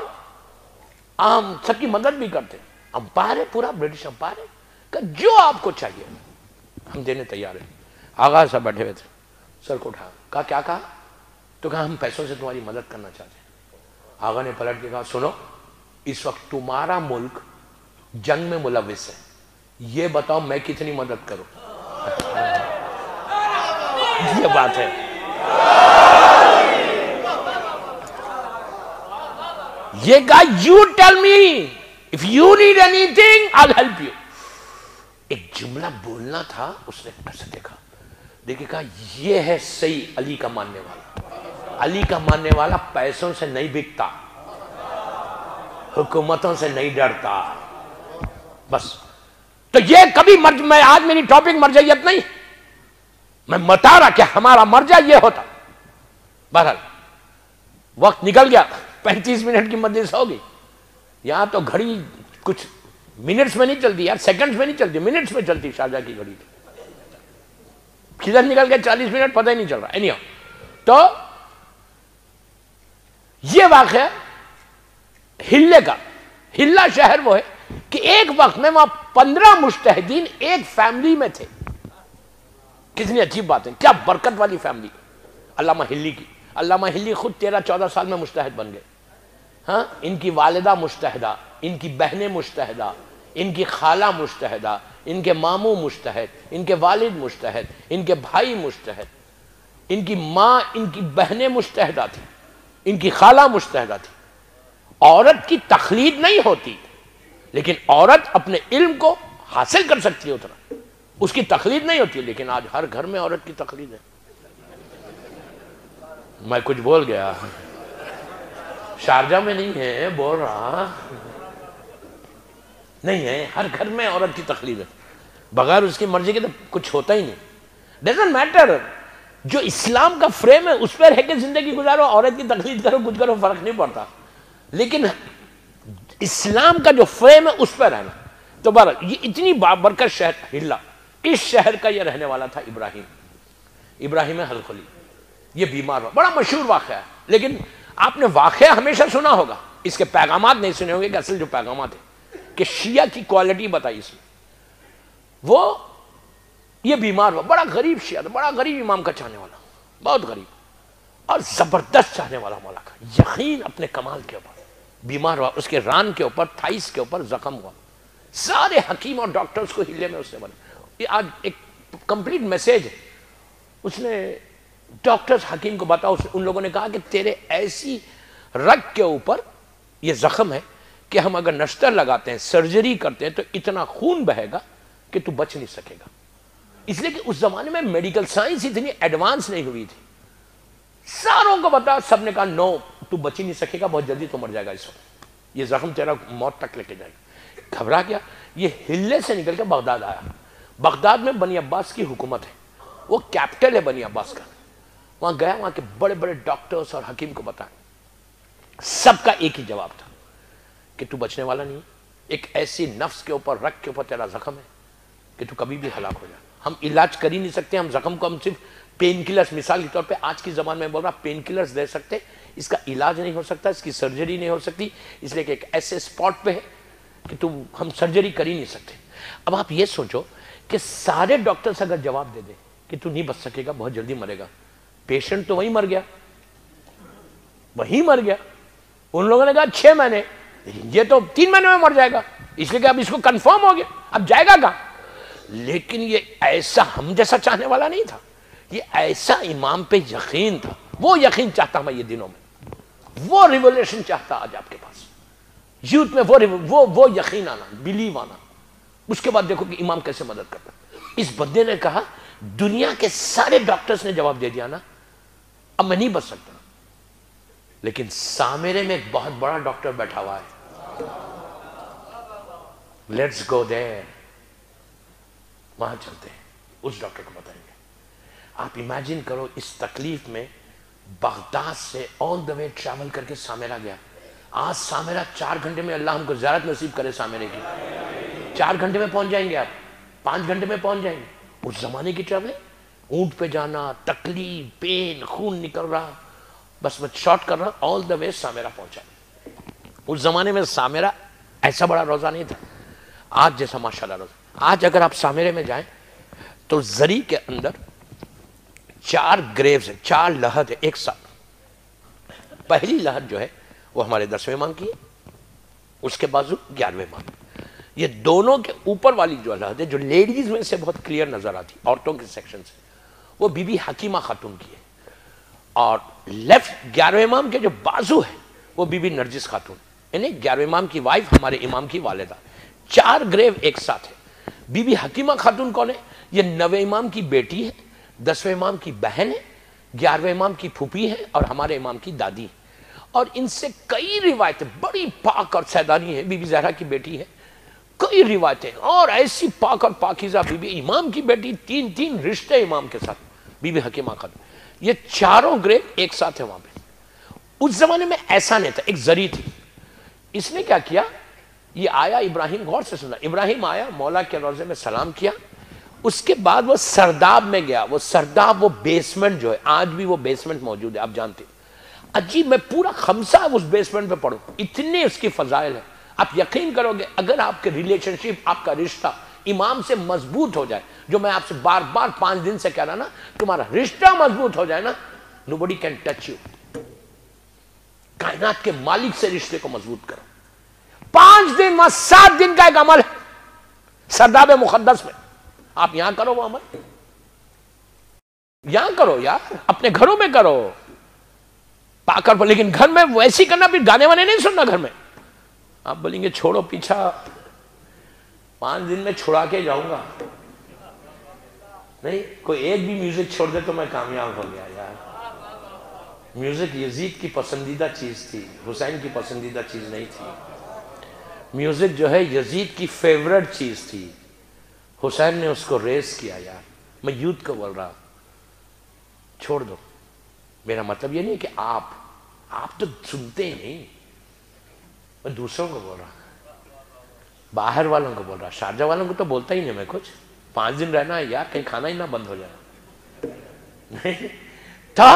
[SPEAKER 1] عام سب کی مدد بھی کرتے. امپائر ہے, پورا برٹش امپائر ہے, کہ جو آپ کو چاہیے ہم دینے تیار ہیں. آغا صاحب بیٹھے ہوئے تھے, سر کو اٹھا, کہا کیا کہا؟ تو کہا ہم پیسوں سے تمہاری مدد کرنا چاہتے ہیں. آغا نے پلٹ کے کہا سنو, اس وقت تمہارا ملک جنگ میں ملوث ہے, یہ بتاؤ میں کتنی مدد کروں. یہ بات ہے. یہ کہا you tell me if you need anything I'll help you. ایک جملہ بولنا تھا, اس نے ایسے دیکھا, دیکھے کہا یہ ہے صحیح علی کا ماننے والا. علی کا ماننے والا پیسوں سے نہیں بکتا, حکومتوں سے نہیں ڈرتا. بس تو یہ کبھی میں آج میری ٹاپک مرجعیت نہیں, میں بتا رہا کہ ہمارا مرجع یہ ہوتا. بہرحال وقت نکل گیا, 35 منٹ کی مجلس ہوگی. یہاں تو گھڑی کچھ منٹس میں نہیں چلتی یار, سیکنڈز میں نہیں چلتی, منٹس میں چلتی شارجہ کی گھڑی. کدھر نکل گیا 40 منٹ پتہ ہی نہیں چل رہا. اینی تو یہ واقعہ ہلے کا, ہلا شہر وہ ہے کہ ایک وقت میں وہاں 15 مجتہدین ایک فیملی میں تھے. کتنی عجیب بات ہے, کیا برکت والی فیملی علامہ ہلی کی. علامہ ہلی خود 13-14 سال میں مجتہد بن گئے. ہاں ان کی والدہ مجتہدہ، ان کی بہنیں مجتہدہ، ان کی خالہ مجتہدہ، ان کے ماموں مجتہد، ان کے والد مجتہد، ان کے بھائی مجتہد، ان کی ماں، ان کی بہنیں مجتہدہ تھی، ان کی خالہ مجتہدہ تھی۔ عورت کی تقلید نہیں ہوتی، لیکن عورت اپنے علم کو حاصل کر سکتی ہے اتنا، اس کی تقلید نہیں ہوتی، لیکن آج ہر گھر میں عورت کی تقلید ہے۔ میں کچھ بول گیا، شارجہ میں نہیں ہے بول رہا، نہیں ہے، ہر گھر میں عورت کی تقلید ہے، بغیر اس کی مرضی کے تو کچھ ہوتا ہی نہیں۔ ڈزنٹ میٹر، جو اسلام کا فریم ہے اس پر رہ کے زندگی گزارو، عورت کی تقلید کرو، کچھ کرو، فرق نہیں پڑتا، لیکن اسلام کا جو فریم ہے اس پر رہنا۔ تو بہرحال یہ اتنی بابرکت شہر ہلا، اس شہر کا یہ رہنے والا تھا ابراہیم حلقلی۔ یہ بیمار ہوا، بڑا مشہور واقعہ ہے، لیکن آپ نے واقعہ ہمیشہ سنا ہوگا، اس کے پیغامات نہیں سنے ہوں گے کہ اصل جو پیغامات ہیں کہ شیعہ کی کوالٹی بتائی اس میں۔ وہ یہ بیمار ہوا، بڑا غریب شیعہ تھا، بڑا غریب امام کا چاہنے والا، بہت غریب اور زبردست چاہنے والا مولا کا، یقین اپنے کمال کے اوپر بیمار ہوا، اس کے ران کے اوپر، تھائس کے اوپر زخم ہوا، سارے حکیم اور ڈاکٹرز کو ہلے میں اس نے بنا۔ یہ آج ایک کمپلیٹ میسیج ہے، اس نے ڈاکٹرز حکیم کو بتاؤ، ان لوگوں نے کہا کہ تیرے ایسی رگ کے اوپر یہ زخم ہے کہ ہم اگر نشتر لگاتے ہیں، سرجری کرتے ہیں تو اتنا خون بہے گا کہ تو بچ نہیں سکے گا۔ اس لیے کہ اس زمانے میں میڈیکل سائنس اتنی ایڈوانس نہیں ہوئی تھی، ساروں کو بتا، سب نے کہا نو، تو بچ ہی نہیں سکے گا، بہت جلدی تو مر جائے گا، اس وقت یہ زخم تیرا موت تک لے کے جائے گا۔ گھبرا گیا، یہ ہلے سے نکل کے بغداد آیا۔ بغداد میں بنی عباس کی حکومت ہے، وہ کیپٹل ہے بنی عباس کا۔ وہاں گیا، وہاں کے بڑے بڑے ڈاکٹرز اور حکیم کو بتایا، سب کا ایک ہی جواب تھا کہ تو بچنے والا نہیں، ایک ایسی نفس کے اوپر، رگ کے اوپر تیرا زخم ہے کہ تو کبھی بھی ہلاک ہو جائے۔ ہم علاج کر ہی نہیں سکتے، ہم زخم کو ہم صرف پین کلرز، مثال کے طور پہ آج کی زبان میں بول رہا، پین کلرز دے سکتے، اس کا علاج نہیں ہو سکتا، اس کی سرجری نہیں ہو سکتی، اس لیے کہ ایک ایسے اسپاٹ پہ ہے کہ تم ہم سرجری کر ہی نہیں سکتے۔ اب آپ یہ سوچو کہ سارے ڈاکٹرز اگر جواب دے دیں کہ تو نہیں بچ سکے گا، بہت جلدی مرے گا، پیشنٹ تو وہیں مر گیا، وہیں مر گیا۔ ان لوگوں نے کہا 6 مہینے، یہ تو 3 مہینے میں مر جائے گا، اس لیے کہ اب اس کو کنفرم ہو گیا، اب جائے گا کہاں؟ لیکن یہ ایسا ہم جیسا چاہنے والا نہیں تھا، یہ ایسا امام پہ یقین تھا، وہ یقین چاہتا میں یہ دنوں میں، وہ ریولیوشن چاہتا آج آپ کے پاس یوتھ میں، وہ یقین آنا، بلیو آنا۔ اس کے بعد دیکھو کہ امام کیسے مدد کرتا۔ اس بندے نے کہا دنیا کے سارے ڈاکٹرز نے جواب دے دیا نا، اب میں نہیں بچ سکتا، لیکن سامرے میں ایک بہت بڑا ڈاکٹر بیٹھا ہوا ہے، لیٹس گو دیر، وہاں چلتے ہیں، اس ڈاکٹر کو بتائیں گے۔ آپ امیجن کرو، اس تکلیف میں بغداد سے آن دا وے ٹریول کر کے سامرا گیا۔ آج سامرا 4 گھنٹے میں، اللہ ہم کو زیارت نصیب کرے سامرے کی، 4 گھنٹے میں پہنچ جائیں گے، آپ 5 گھنٹے میں پہنچ جائیں گے۔ اس زمانے کی ٹریولنگ، اونٹ پہ جانا، تکلیف، پین، خون نکل رہا، بس میں شارٹ کر رہا، آل دا وے سامرا پہنچا۔ اس زمانے میں سامرا ایسا بڑا روزہ نہیں تھا آج جیسا ماشاءاللہ روزہ۔ آج اگر آپ سامرے میں جائیں تو زری کے اندر 4 گریوز ہیں، 4 لحد ہے ایک ساتھ۔ پہلی لحد جو ہے وہ ہمارے 10ویں امام کی ہے، اس کے بازو 11ویں امام۔ یہ دونوں کے اوپر والی جو لحد ہے، جو لیڈیز میں سے بہت کلیئر نظر آتی، عورتوں کے سیکشن سے، وہ بی بی حکیمہ خاتون کی ہے، اور لیفٹ 11ویں امام کے جو بازو ہے وہ بی بی نرجس خاتون، یعنی 11ویں امام کی وائف، ہمارے امام کی والدہ۔ 4 گریو ایک ساتھ ہے۔ بی بی حکیمہ خاتون کون ہے؟ یہ 9ویں امام کی بیٹی ہے، 10ویں امام کی بہن ہے، 11ویں امام کی پھوپھی ہے، اور ہمارے امام کی دادی ہے۔ اور ان سے کئی روایتیں، بڑی پاک اور سیدانی ہے، بی بی زہرا کی بیٹی ہے، کئی روایتیں، اور ایسی پاک اور پاکیزہ بی بی، امام کی بیٹی، 3 رشتے امام کے ساتھ، بی بی حکیمہ خاتون۔ یہ 4 گریو ایک ساتھ ہے وہاں پہ۔ اس زمانے میں ایسا نہیں تھا، ایک زری تھی۔ اس نے کیا کیا، یہ آیا ابراہیم، غور سے سنا، ابراہیم آیا، مولا کے روضے میں سلام کیا، اس کے بعد وہ سرداب میں گیا۔ وہ سرداب، وہ بیسمنٹ جو ہے، آج بھی وہ بیسمنٹ موجود ہے، آپ جانتے ہیں۔ عجیب، میں پورا خمسہ اس بیسمنٹ پہ پڑھوں، اتنے اس کی فضائل ہیں۔ آپ یقین کرو گے، اگر آپ کے ریلیشن شپ، آپ کا رشتہ امام سے مضبوط ہو جائے، جو میں آپ سے بار بار 5 دن سے کہہ رہا نا، تمہارا رشتہ مضبوط ہو جائے نا، nobody can touch you، کائنات کے مالک سے رشتے کو مضبوط کرو. 5 دن 7 دن کا ایک عمل ہے سرداب مقدس میں. آپ یہاں کرو وہ عمل, یہاں کرو یار, اپنے گھروں میں کرو پا کر, لیکن گھر میں ویسی کرنا, پھر گانے وانے نہیں سننا گھر میں. آپ بولیں گے چھوڑو پیچھا, 5 دن میں چھڑا کے جاؤں گا. نہیں, کوئی ایک بھی میوزک چھوڑ دے تو میں کامیاب ہو گیا یار. میوزک یزید کی پسندیدہ چیز تھی, حسین کی پسندیدہ چیز نہیں تھی. میوزک جو ہے یزید کی فیورٹ چیز تھی, حسین نے اس کو ریس کیا یار. میں یوتھ کو بول رہا, چھوڑ دو. میرا مطلب یہ نہیں کہ آپ تو سنتے ہی نہیں, میں دوسروں کو بول رہا, باہر والوں کو بول رہا. شارجہ والوں کو تو بولتا ہی نہیں میں کچھ. 5 دن رہنا ہے یار, کہیں کھانا ہی نہ بند ہو جائے. نہیں تھا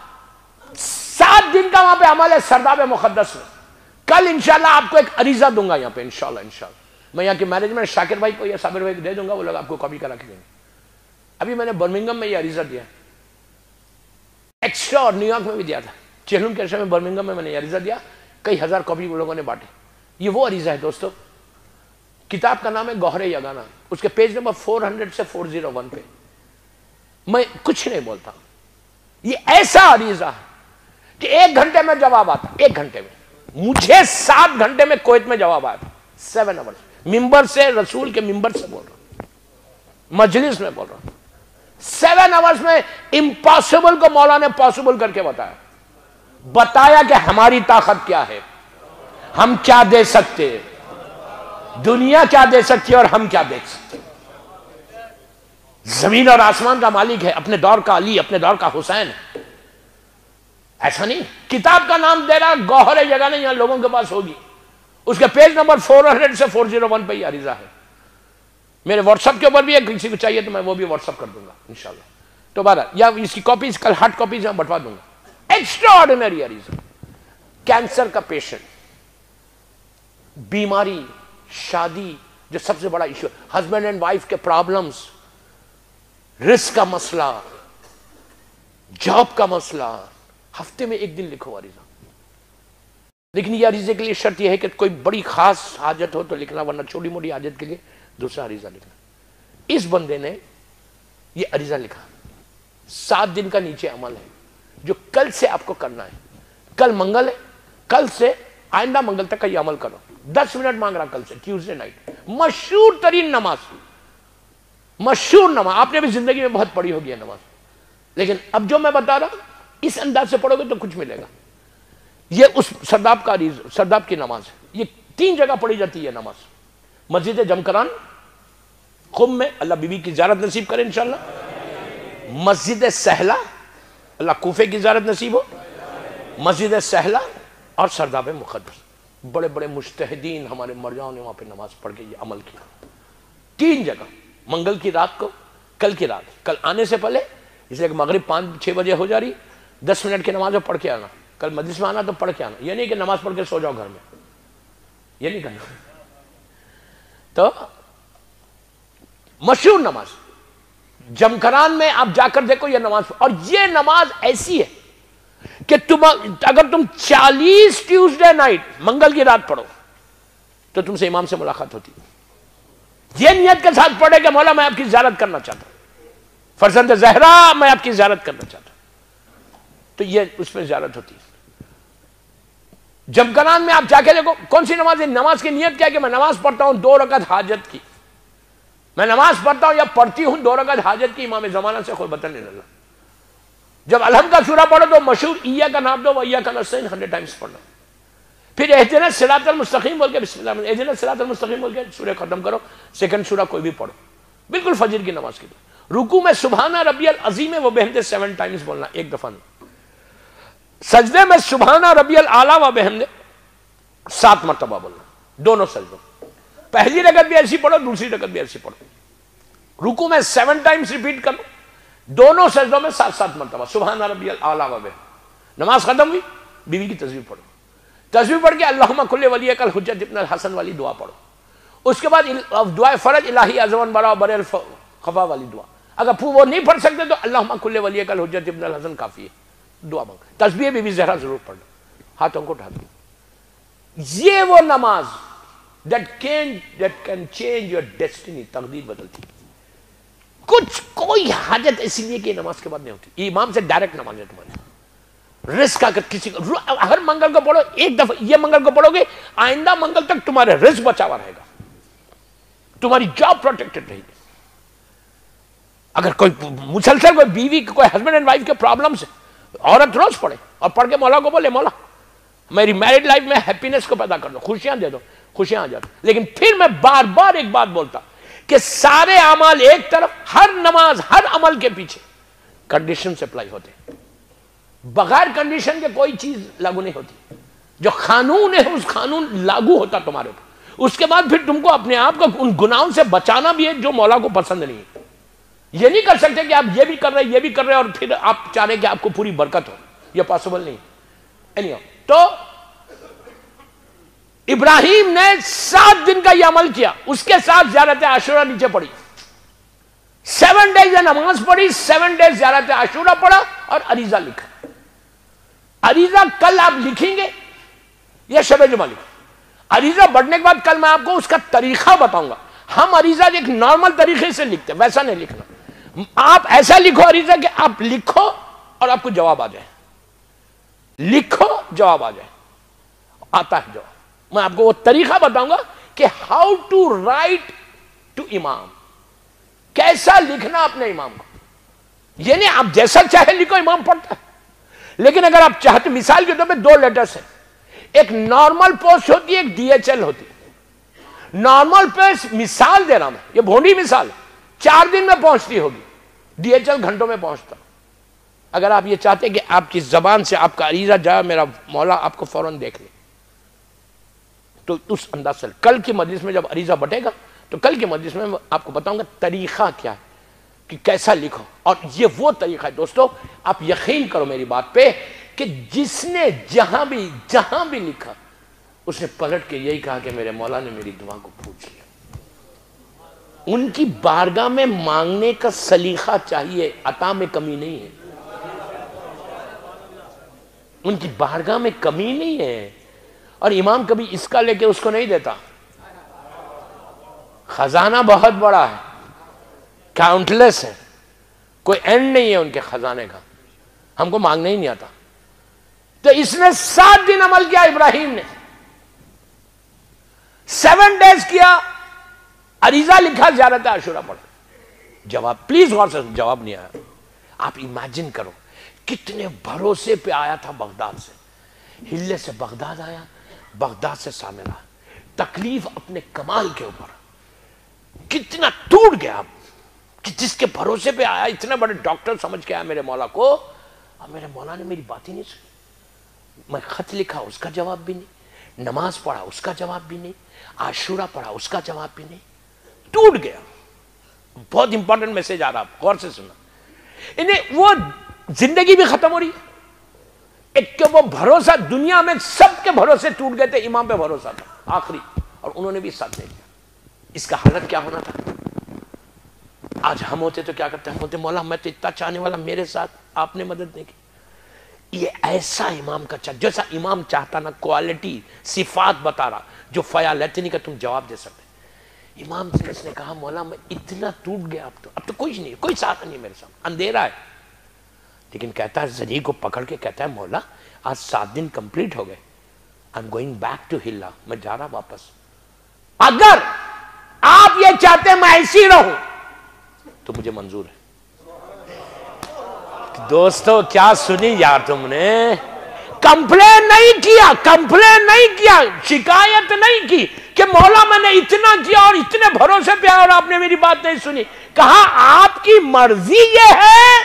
[SPEAKER 1] 7 دن کا وہاں پہ عمل ہے سرداب مقدس میں. کل انشاءاللہ آپ کو ایک عریضہ دوں گا یہاں پہ انشاءاللہ. میں یہاں کے مینجمنٹ شاکر بھائی کو یا صابر بھائی کو دے دوں گا, وہ لوگ آپ کو کاپی کرا کے دیں گے. ابھی میں نے برمنگم میں یہ عریضہ دیا ایکسٹرا, اور نیو یارک میں بھی دیا تھا. چیلون کے میں برمنگم میں نے یہ عریضہ دیا, کئی ہزار کاپی وہ لوگوں نے بانٹی. یہ وہ عریضہ ہے دوستو. کتاب کا نام ہے گوہر یگانہ, اس کے پیج نمبر 400 سے 401 پہ. میں کچھ نہیں بولتا, یہ ایسا عریضہ ہے کہ 1 گھنٹے میں جواب آتا. 1 گھنٹے میں مجھے 7 گھنٹے میں کویت میں جواب آیا. 7 hours ممبر سے, رسول کے ممبر سے بول رہا ہوں, مجلس میں بول رہا ہوں. 7 hours میں امپاسبل کو مولا نے پاسبل کر کے بتایا کہ ہماری طاقت کیا ہے, ہم کیا دے سکتے, دنیا کیا دے سکتی ہے اور ہم کیا دے سکتے. زمین اور آسمان کا مالک ہے, اپنے دور کا علی, اپنے دور کا حسین. ایسا نہیں, کتاب کا نام دے رہا گوہر یگانہ, یہاں لوگوں کے پاس ہوگی. اس کے پیج نمبر 400 سے 401 پہ یہ عریضہ ہے. میرے واٹس ایپ کے اوپر بھی ہے, کسی کو چاہیے تو میں وہ بھی واٹس ایپ کر دوں گا انشاءاللہ. تو بارہ یا اس کی کاپیز کل ہارڈ کاپیز میں بٹوا دوں گا. ایکسٹرا آرڈینری عریضہ. کینسر کا پیشنٹ, بیماری, شادی جو سب سے بڑا ایشو, ہسبینڈ اینڈ وائف کے پرابلمز, رزق کا مسئلہ, جاب کا مسئلہ, ہفتے میں 1 دن لکھو عریضہ. لیکن یہ عریضے کے لیے شرط یہ ہے کہ کوئی بڑی خاص حاجت ہو تو لکھنا, ورنہ چھوٹی موٹی حاجت کے لیے دوسرا عریضہ لکھنا. اس بندے نے یہ عریضہ لکھا. 7 دن کا نیچے عمل ہے جو کل سے آپ کو کرنا ہے. کل منگل ہے, کل سے آئندہ منگل تک کا یہ عمل کرو. 10 منٹ مانگ رہا کل سے, ٹیوزڈے نائٹ. مشہور ترین نماز, مشہور نماز, آپ نے بھی زندگی میں بہت پڑھی ہوگی نماز, لیکن اب جو میں بتا رہا اس انداز سے پڑھو گے تو کچھ ملے گا. یہ اس سرداب کا عریض, سرداب کی نماز ہے. یہ 3 جگہ پڑھی جاتی ہے نماز. مسجد جمکران قم میں, اللہ بی بی کی زیارت نصیب کرے انشاءاللہ. مسجد سہلا, اللہ کوفے کی زیارت نصیب ہو. مسجد سہلا اور سرداب مقدس. بڑے بڑے مجتہدین ہمارے مرجعوں نے وہاں پہ نماز پڑھ کے یہ عمل کیا. 3 جگہ, منگل کی رات کو, کل کی رات, کل آنے سے پہلے, اس لیے کہ مغرب 5-6 بجے ہو جا رہی, 10 منٹ کی نماز پڑھ کے آنا. کل مجلس میں آنا تو پڑھ کے آنا, یہ نہیں کہ نماز پڑھ کے سو جاؤ گھر میں, یہ نہیں کرنا. تو مشہور نماز جمکران میں آپ جا کر دیکھو یہ نماز. اور یہ نماز ایسی ہے کہ اگر تم 40 ٹیوزڈے نائٹ منگل کی رات پڑھو تو تم سے امام سے ملاقات ہوتی. یہ نیت کے ساتھ پڑھے کہ مولا میں آپ کی زیارت کرنا چاہتا ہوں, فرزند زہرا میں آپ کی زیارت کرنا چاہتا ہوں, تو یہ اس میں زیارت ہوتی. جمکران میں آپ جا کے دیکھو کون سی نماز ہے. نماز کی نیت کیا ہے کہ میں نماز پڑھتا ہوں 2 رکعت حاجت کی, میں نماز پڑھتا ہوں یا پڑھتی ہوں 2 رکعت حاجت کی, امام زمانہ سے کوئی بطن نہیں لگا. جب الحمد کا سورہ پڑھو تو مشہور ایاک کا نام دو و ایاک نستعین 100 ٹائمز پڑھنا. پھر اہدنا الصراط المستقیم بول کے بسم اللہ اہدنا الصراط المستقیم بول کے سورہ ختم کرو. سیکنڈ سورہ کوئی بھی پڑھو, بالکل فجر کی نماز کی. رکوع میں سبحان ربی العظیم و بحمدہ 7 ٹائمز بولنا, 1 دفعہ نہیں. سجدے میں سبحان ربی الاعلی و بحمدہ 7 مرتبہ بولنا, دونوں سجدوں. پہلی رکعت بھی ایسی پڑھو, دوسری رکعت بھی ایسی پڑھو. رکوع میں 7 ٹائمز ریپیٹ کرو, دونوں سجدوں میں 7 مرتبہ سبحان ربی الاعلی و بحمدہ. نماز ختم ہوئی, بیوی کی تسبیح پڑھو. تسبیح پڑھ کے اللہم کل ولیک الحجۃ ابن الحسن والی دعا پڑھو. اس کے بعد دعائے فرج الہی ازون برا بر الخفا والی دعا. اگر وہ نہیں پڑھ سکتے تو اللہم کل ولیک الحجۃ ابن الحسن کافی ہے, دعا مانگ. تسبیح بی بی زہرا ضرور پڑھو. ہاتھوں کو اٹھا دو. یہ وہ نماز that can change your destiny, تقدیر بدلتی. کچھ کوئی حاجت اسی لیے کہ نماز کے بعد نہیں ہوتی. امام سے ڈائریکٹ نماز ہے تمہاری. رزق اگر کسی کو ہر منگل کو پڑھو, ایک دفعہ یہ منگل کو پڑھو گے, آئندہ منگل تک تمہارا رزق بچا ہوا رہے گا, تمہاری جاب پروٹیکٹڈ رہے گی. اگر کوئی مسلسل کوئی بیوی کوئی ہسبینڈ اینڈ وائف کے پرابلمس ہے, عورت روز پڑھے اور پڑھ کے مولا کو بولے مولا میری میرڈ لائف میں ہیپینس کو پیدا کر دو, خوشیاں دے دو, خوشیاں آ جاتی. لیکن پھر میں بار بار ایک بات بولتا کہ سارے اعمال ایک طرف, ہر نماز ہر عمل کے پیچھے کنڈیشن سے اپلائی ہوتے ہیں. بغیر کنڈیشن کے کوئی چیز لاگو نہیں ہوتی. جو قانون ہے اس قانون لاگو ہوتا تمہارے اوپر. اس کے بعد پھر تم کو اپنے آپ کو ان گناہوں سے بچانا بھی ہے جو مولا کو پسند نہیں ہے. یہ نہیں کر سکتے کہ آپ یہ بھی کر رہے یہ بھی کر رہے اور پھر آپ چاہ رہے کہ آپ کو پوری برکت ہو. یہ پاسبل نہیں. تو ابراہیم نے 7 دن کا یہ عمل کیا, اس کے ساتھ زیارت عاشورہ نیچے پڑی. 7 days نماز پڑھی, 7 days زیارت عاشورہ پڑھا اور عریضہ لکھا. عریضہ کل آپ لکھیں گے یا شب جمعہ لکھیں. عریضہ بڑھنے کے بعد کل میں آپ کو اس کا طریقہ بتاؤں گا. ہم عریضہ ایک نارمل طریقے سے لکھتے ہیں, ویسا نہیں لکھنا. آپ ایسا لکھو عریضہ کہ آپ لکھو اور آپ کو جواب آ جائے. لکھو جواب آ جائے, آتا ہے جواب. میں آپ کو وہ طریقہ بتاؤں گا کہ ہاؤ ٹو رائٹ ٹو امام, کیسا لکھنا اپنے امام کو. یہ نہیں آپ جیسا چاہے لکھو, امام پڑھتا ہے. لیکن اگر آپ چاہتے, مثال کے طور پہ 2 لیٹرز ہیں, ایک نارمل پوسٹ ہوتی ہے, ایک DHL ہوتی ہے. نارمل پوسٹ مثال دے رہا ہوں, یہ بھونڈی مثال ہے, 4 دن میں پہنچتی ہوگی, DHL گھنٹوں میں پہنچتا. اگر آپ یہ چاہتے کہ آپ کی زبان سے آپ کا عریضہ جائے, میرا مولا آپ کو فوراً دیکھ لے, تو اس انداز سے کل کی مجلس میں جب عریضہ بٹے گا تو کل کی مجلس میں آپ کو بتاؤں گا طریقہ کیا ہے کہ کیسا لکھو. اور یہ وہ طریقہ ہے دوستو, آپ یقین کرو میری بات پہ کہ جس نے جہاں بھی لکھا اس نے پلٹ کے یہی کہا کہ میرے مولا نے میری دعا کو پوچھ لیا. ان کی بارگاہ میں مانگنے کا سلیقہ چاہیے, عطا میں کمی نہیں ہے. ان کی بارگاہ میں کمی نہیں ہے. اور امام کبھی اس کا لے کے اس کو نہیں دیتا. خزانہ بہت بڑا ہے, کاؤنٹلیس ہے, کوئی اینڈ نہیں ہے ان کے خزانے کا. ہم کو مانگنے ہی نہیں آتا. تو اس نے 7 دن عمل کیا ابراہیم نے, 7 days کیا, عریضہ لکھا, زیارت عاشورہ پڑھا. جواب پلیز غور سے, جواب نہیں آیا. آپ امیجن کرو کتنے بھروسے پہ آیا تھا بغداد سے, ہلے سے بغداد آیا, بغداد سے سامرا, تکلیف اپنے کمال کے اوپر, کتنا ٹوٹ گیا کہ جس کے بھروسے پہ آیا, اتنے بڑے ڈاکٹر سمجھ کے آیا میرے مولا کو, اور میرے مولا نے میری بات ہی نہیں سنی. میں خط لکھا اس کا جواب بھی نہیں, نماز پڑھا اس کا جواب بھی نہیں, عاشورہ پڑھا اس کا جواب بھی نہیں. ٹوٹ گیا. بہت امپورٹنٹ میسج آ رہا, غور سے سننا. انہیں وہ زندگی بھی ختم ہو رہی ہے. ایک کہ وہ بھروسہ, دنیا میں سب کے بھروسے ٹوٹ گئے تھے, امام پہ بھروسہ تھا آخری, اور انہوں نے بھی ساتھ نہیں دیا. اس کا حالت کیا ہونا تھا؟ آج ہم ہوتے تو کیا کرتے ہیں, ہم ہوتے مولا میں تو اتنا چاہنے والا, میرے ساتھ آپ نے مدد نہیں کی. یہ ایسا امام کا چاہ, جیسا امام چاہتا نا, کوالٹی صفات بتا رہا جو فیال لیتے نہیں کہ تم جواب دے سکتے. امام سے اس نے کہا مولا میں اتنا ٹوٹ گیا, اب تو کچھ نہیں, کوئی ساتھ نہیں میرے ساتھ, اندھیرا ہے. لیکن کہتا ہے زری کو پکڑ کے کہتا ہے مولا آج 7 دن کمپلیٹ ہو گئے, I'm going back to ہلا, میں جا رہا واپس. اگر آپ یہ چاہتے ہیں میں ایسی رہوں تو مجھے منظور ہے. دوستو کیا سنی یار تم نے, کمپلین نہیں کیا, شکایت نہیں کی کہ مولا میں نے اتنا کیا اور اتنے بھروسے پہ اور آپ نے میری بات نہیں سنی. کہا آپ کی مرضی یہ ہے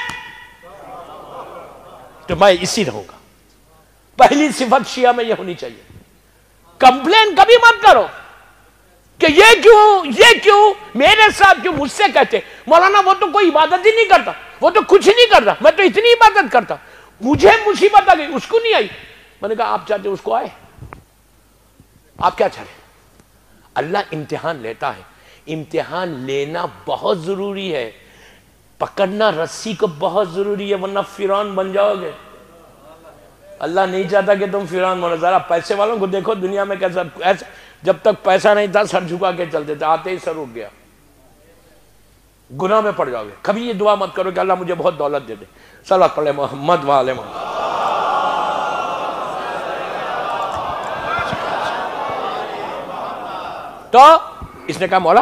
[SPEAKER 1] تو میں اسی رہوں گا. پہلی صفت شیعہ میں یہ ہونی چاہیے. کمپلین کبھی مت کرو کہ یہ کیوں میرے ساتھ کیوں, مجھ سے کہتے مولانا وہ تو کوئی عبادت ہی نہیں کرتا, وہ تو کچھ نہیں کرتا, میں تو اتنی عبادت کرتا, مجھے مصیبت آ گئی, اس کو نہیں آئی. میں نے کہا آپ چاہتے اس کو آئے, آپ کیا چاہتے؟ اللہ امتحان لیتا ہے, امتحان لینا بہت ضروری ہے, پکڑنا رسی کو بہت ضروری ہے, ورنہ فرعون بن جاؤ گے. اللہ نہیں چاہتا کہ تم فرعون بنو. ذرا پیسے والوں کو دیکھو دنیا میں کیسا, جب تک پیسہ نہیں تھا سر جھکا کے چلتے تھے, آتے ہی سر رک گیا, گناہ میں پڑ جاؤ گے. کبھی یہ دعا مت کرو کہ اللہ مجھے بہت دولت دے دے. صلوات پڑھے محمد والے محمد. تو اس نے کہا مولا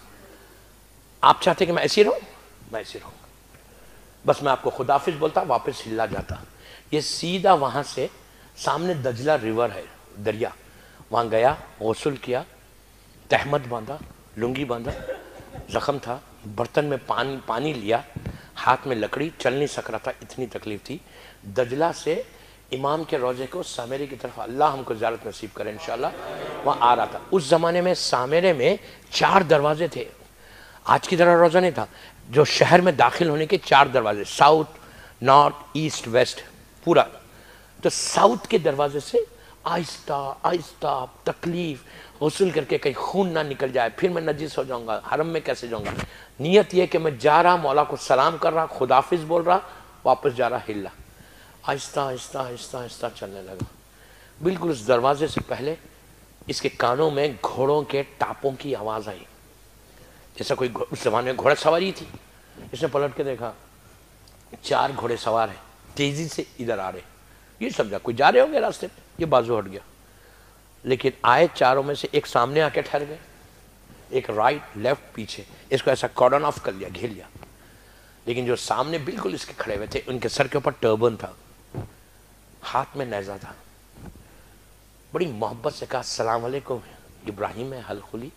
[SPEAKER 1] آپ چاہتے کہ میں ایسی رہوں, میں ایسی رہوں, بس میں آپ کو خداحافظ بولتا, واپس ہلا جاتا. یہ سیدھا وہاں سے سامنے دجلہ ریور ہے, دریا, وہاں گیا, غسل کیا, تہمت باندھا, لنگی باندھا, زخم تھا, برتن میں پانی لیا, ہاتھ میں لکڑی, چل نہیں سک رہا تھا, اتنی تکلیف تھی. دجلہ سے امام کے روضے کو سامرے کی طرف, اللہ ہم کو زیارت نصیب کرے انشاءاللہ, وہاں آ رہا تھا. اس زمانے میں سامرے میں 4 دروازے تھے, آج کی طرح روزہ نہیں تھا. جو شہر میں داخل ہونے کے 4 دروازے, ساؤتھ, نارتھ, ایسٹ, ویسٹ, پورا. تو ساؤتھ کے دروازے سے آہستہ آہستہ تکلیف, غسل کر کے کہیں خون نہ نکل جائے, پھر میں نجس ہو جاؤں گا, حرم میں کیسے جاؤں گا. نیت یہ کہ میں جا رہا, مولا کو سلام کر رہا, خداحافظ بول رہا, واپس جا رہا, ہلا. آہستہ آہستہ آہستہ آہستہ چلنے لگا. بالکل اس دروازے سے پہلے اس کے کانوں میں گھوڑوں کے ٹاپوں کی آواز آئی, جیسا کوئی اس زمانے میں گھوڑا سواری تھی. اس نے پلٹ کے دیکھا, 4 گھوڑے سوار ہیں, تیزی سے ادھر آ رہے. یہ سمجھا کوئی جا رہے ہوں گے راستے پہ, یہ بازو ہٹ گیا. لیکن آئے 4 میں سے ایک سامنے آ کے ٹھہر گئے, ایک رائٹ لیفٹ پیچھے, اس کو ایسا کارڈن آف کر لیا, گھیر لیا. لیکن جو سامنے بالکل اس کے کھڑے ہوئے تھے, ان کے سر کے اوپر ٹربن تھا, ہاتھ میں نیزہ تھا. بڑی محبت سے کہا السلام علیکم ابراہیم الخلی.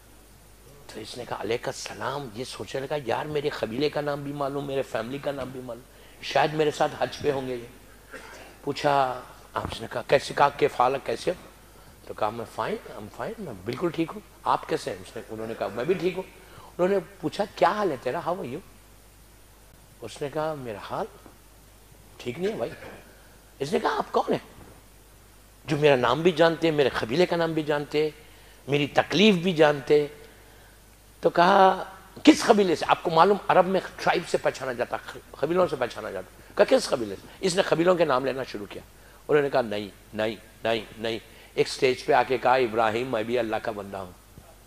[SPEAKER 1] تو اس نے کہا علیکم السلام. یہ سوچنے لگا یار میرے قبیلے کا نام بھی معلوم, میرے فیملی کا نام بھی معلوم, شاید میرے ساتھ حج پہ ہوں گے. یہ پوچھا, آپ نے کہا کیسے, کہا کہ فالک کیسے ہو؟ تو کہا میں فائن, میں بالکل ٹھیک ہوں. آپ کیسے ہیں؟ انہوں نے کہا میں بھی ٹھیک ہوں. انہوں نے پوچھا کیا حال ہے تیرا, ہاؤ آر یو؟ اس نے کہا میرا حال ٹھیک نہیں ہے بھائی. اس نے کہا آپ کون ہیں جو میرا نام بھی جانتے, میرے قبیلے کا نام بھی جانتے, میری تکلیف بھی جانتے؟ تو کہا کس قبیلے سے؟ آپ کو معلوم عرب میں ٹرائب سے پہچانا جاتا, قبیلوں سے پہچانا جاتا. کہا کس قبیلے سے؟ اس نے قبیلوں کے نام لینا شروع کیا. انہوں نے کہا نہیں نہیں نہیں نہیں. ایک سٹیج پہ آ کے کہا ابراہیم میں بھی اللہ کا بندہ ہوں,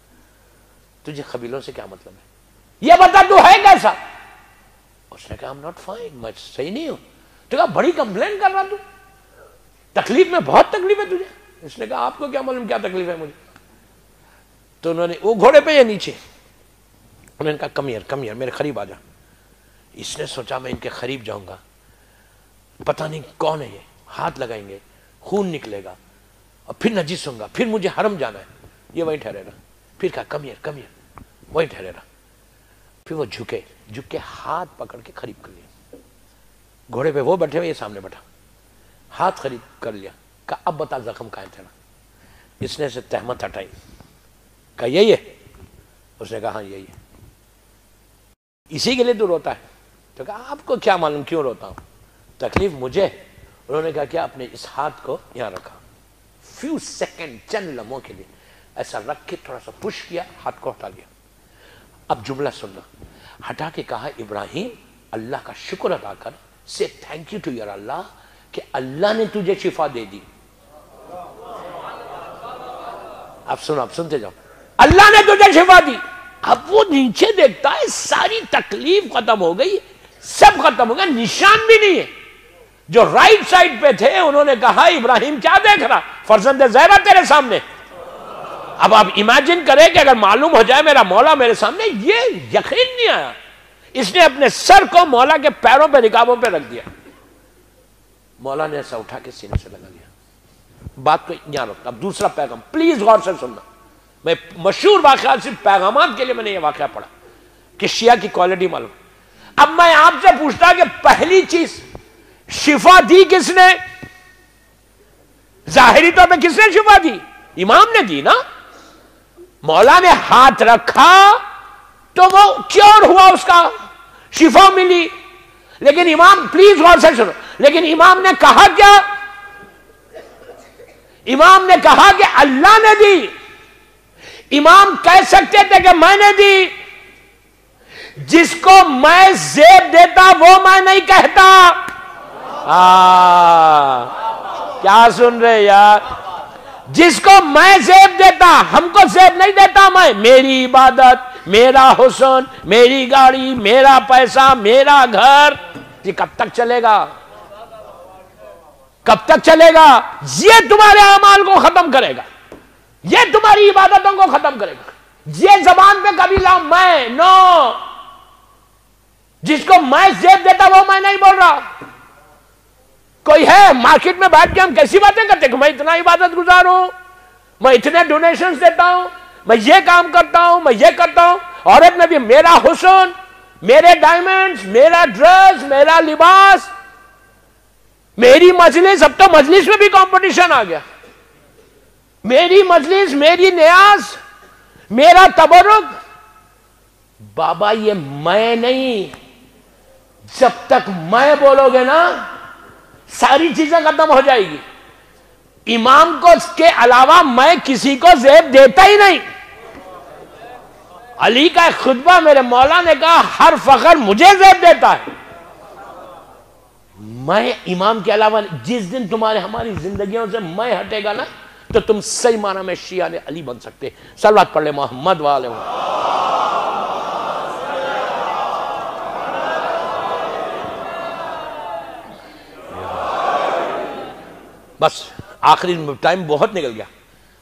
[SPEAKER 1] تجھے قبیلوں سے کیا مطلب ہے, یہ بتا تو ہے کیسا؟ اس نے کہا I'm not fine, میں صحیح نہیں ہوں. تو کہا بڑی کمپلین کر رہا تو, تکلیف میں بہت تکلیف ہے تجھے. اس نے کہا آپ کو کیا معلوم کیا تکلیف ہے مجھے. تو انہوں نے, وہ گھوڑے پہ یا نیچے, انہوں نے کہا کم ہیئر میرے قریب آ جا. اس نے سوچا میں ان کے قریب جاؤں گا, پتہ نہیں کون ہے یہ, ہاتھ لگائیں گے, خون نکلے گا, اور پھر نجس ہوں گا, پھر مجھے حرم جانا ہے. یہ وہیں ٹھہرے رہا. پھر کہا کم ہیئر وہیں ٹھہرے رہا. پھر وہ جھک کے ہاتھ پکڑ کے قریب کر لیا. گھوڑے پہ وہ بیٹھے ہوئے, یہ سامنے بیٹھا, ہاتھ قریب کر لیا. کہا اب بتا زخم کہاں ہے تیرا؟ اس نے سے تہمت ہٹائی, کہا یہی ہے. اس نے کہا ہاں یہی ہے. اسی کے لیے تو روتا ہے؟ تو کہا آپ کو کیا معلوم کیوں روتا ہوں, تکلیف مجھے. انہوں نے کہا کیا اپنے اس ہاتھ کو یہاں رکھا, فیو سیکنڈ, چند لمحوں کے لیے ایسا رکھ کے تھوڑا سا پش کیا, ہاتھ کو ہٹا لیا. اب جملہ سننا. ہٹا کے کہا ابراہیم اللہ کا شکر ادا کر, سے thank you to your Allah کہ اللہ نے تجھے شفا دے دی. اب سنو, اب سنتے جاؤ. اللہ نے تجھے شفا دی. اب وہ نیچے دیکھتا ہے ساری تکلیف ختم ہو گئی, سب ختم ہو گیا, نشان بھی نہیں ہے. جو رائٹ سائڈ پہ تھے انہوں نے کہا ابراہیم کیا دیکھ رہا, فرزند زہرا تیرے سامنے. اب آپ امیجن کریں کہ اگر معلوم ہو جائے میرا مولا میرے سامنے, یہ یقین نہیں آیا. اس نے اپنے سر کو مولا کے پیروں پہ, رکابوں پہ رکھ دیا. مولا نے ایسا اٹھا کے سینے سے لگا لیا. بات کو یہاں رکھتا. اب دوسرا پیغام پلیز غور سے سننا. میں مشہور واقعہ, صرف پیغامات کے لیے میں نے یہ واقعہ پڑھا کہ شیعہ کی کوالٹی معلوم. اب میں آپ سے پوچھتا کہ پہلی چیز شفا دی کس نے؟ ظاہری طور پہ کس نے شفا دی؟ امام نے دی نا. مولا نے ہاتھ رکھا تو وہ کیور ہوا, اس کا شفا ملی. لیکن امام, پلیز غور سے سنو, لیکن امام نے کہا کیا؟ امام نے کہا کہ اللہ نے دی. امام کہہ سکتے تھے کہ میں نے دی. جس کو میں زیب دیتا وہ میں نہیں کہتا. کیا سن رہے یار؟ جس کو میں زیب دیتا، ہم کو زیب نہیں دیتا میں، میری عبادت، میرا حسن، میری گاڑی، میرا پیسہ، میرا گھر، یہ کب تک چلے گا؟ کب تک چلے گا؟ یہ تمہارے اعمال کو ختم کرے گا، یہ تمہاری عبادتوں کو ختم کرے گا۔ یہ زبان پہ کبھی لاؤ میں، نو، جس کو میں زیب دیتا وہ میں نہیں بول رہا۔ کوئی ہے مارکیٹ میں بیٹھ کے ہم کیسی باتیں کرتے کہ میں اتنا عبادت گزار ہوں، میں اتنے ڈونیشنز دیتا ہوں، میں یہ کام کرتا ہوں، میں یہ کرتا ہوں۔ عورت میں بھی میرا حسن، میرے ڈائمنڈز، میرا ڈریس، میرا لباس، میری مجلس۔ اب تو مجلس میں بھی کمپٹیشن آ گیا، میری مجلس، میری نیاز، میرا تبرک۔ بابا یہ میں نہیں، جب تک میں بولو گے نا ساری چیزیں ختم ہو جائے گی۔ امام کو اس کے علاوہ میں کسی کو زیب دیتا ہی نہیں۔ علی کا ایک خطبہ میرے مولا نے کہا ہر فخر مجھے زیب دیتا ہے، میں امام کے علاوہ۔ جس دن تمہارے ہماری زندگیوں سے میں ہٹے گا نا تو تم صحیح معنی میں شیعہ علی بن سکتے۔ صلوات پڑھ لے محمد والے بس آخری ٹائم بہت نکل گیا۔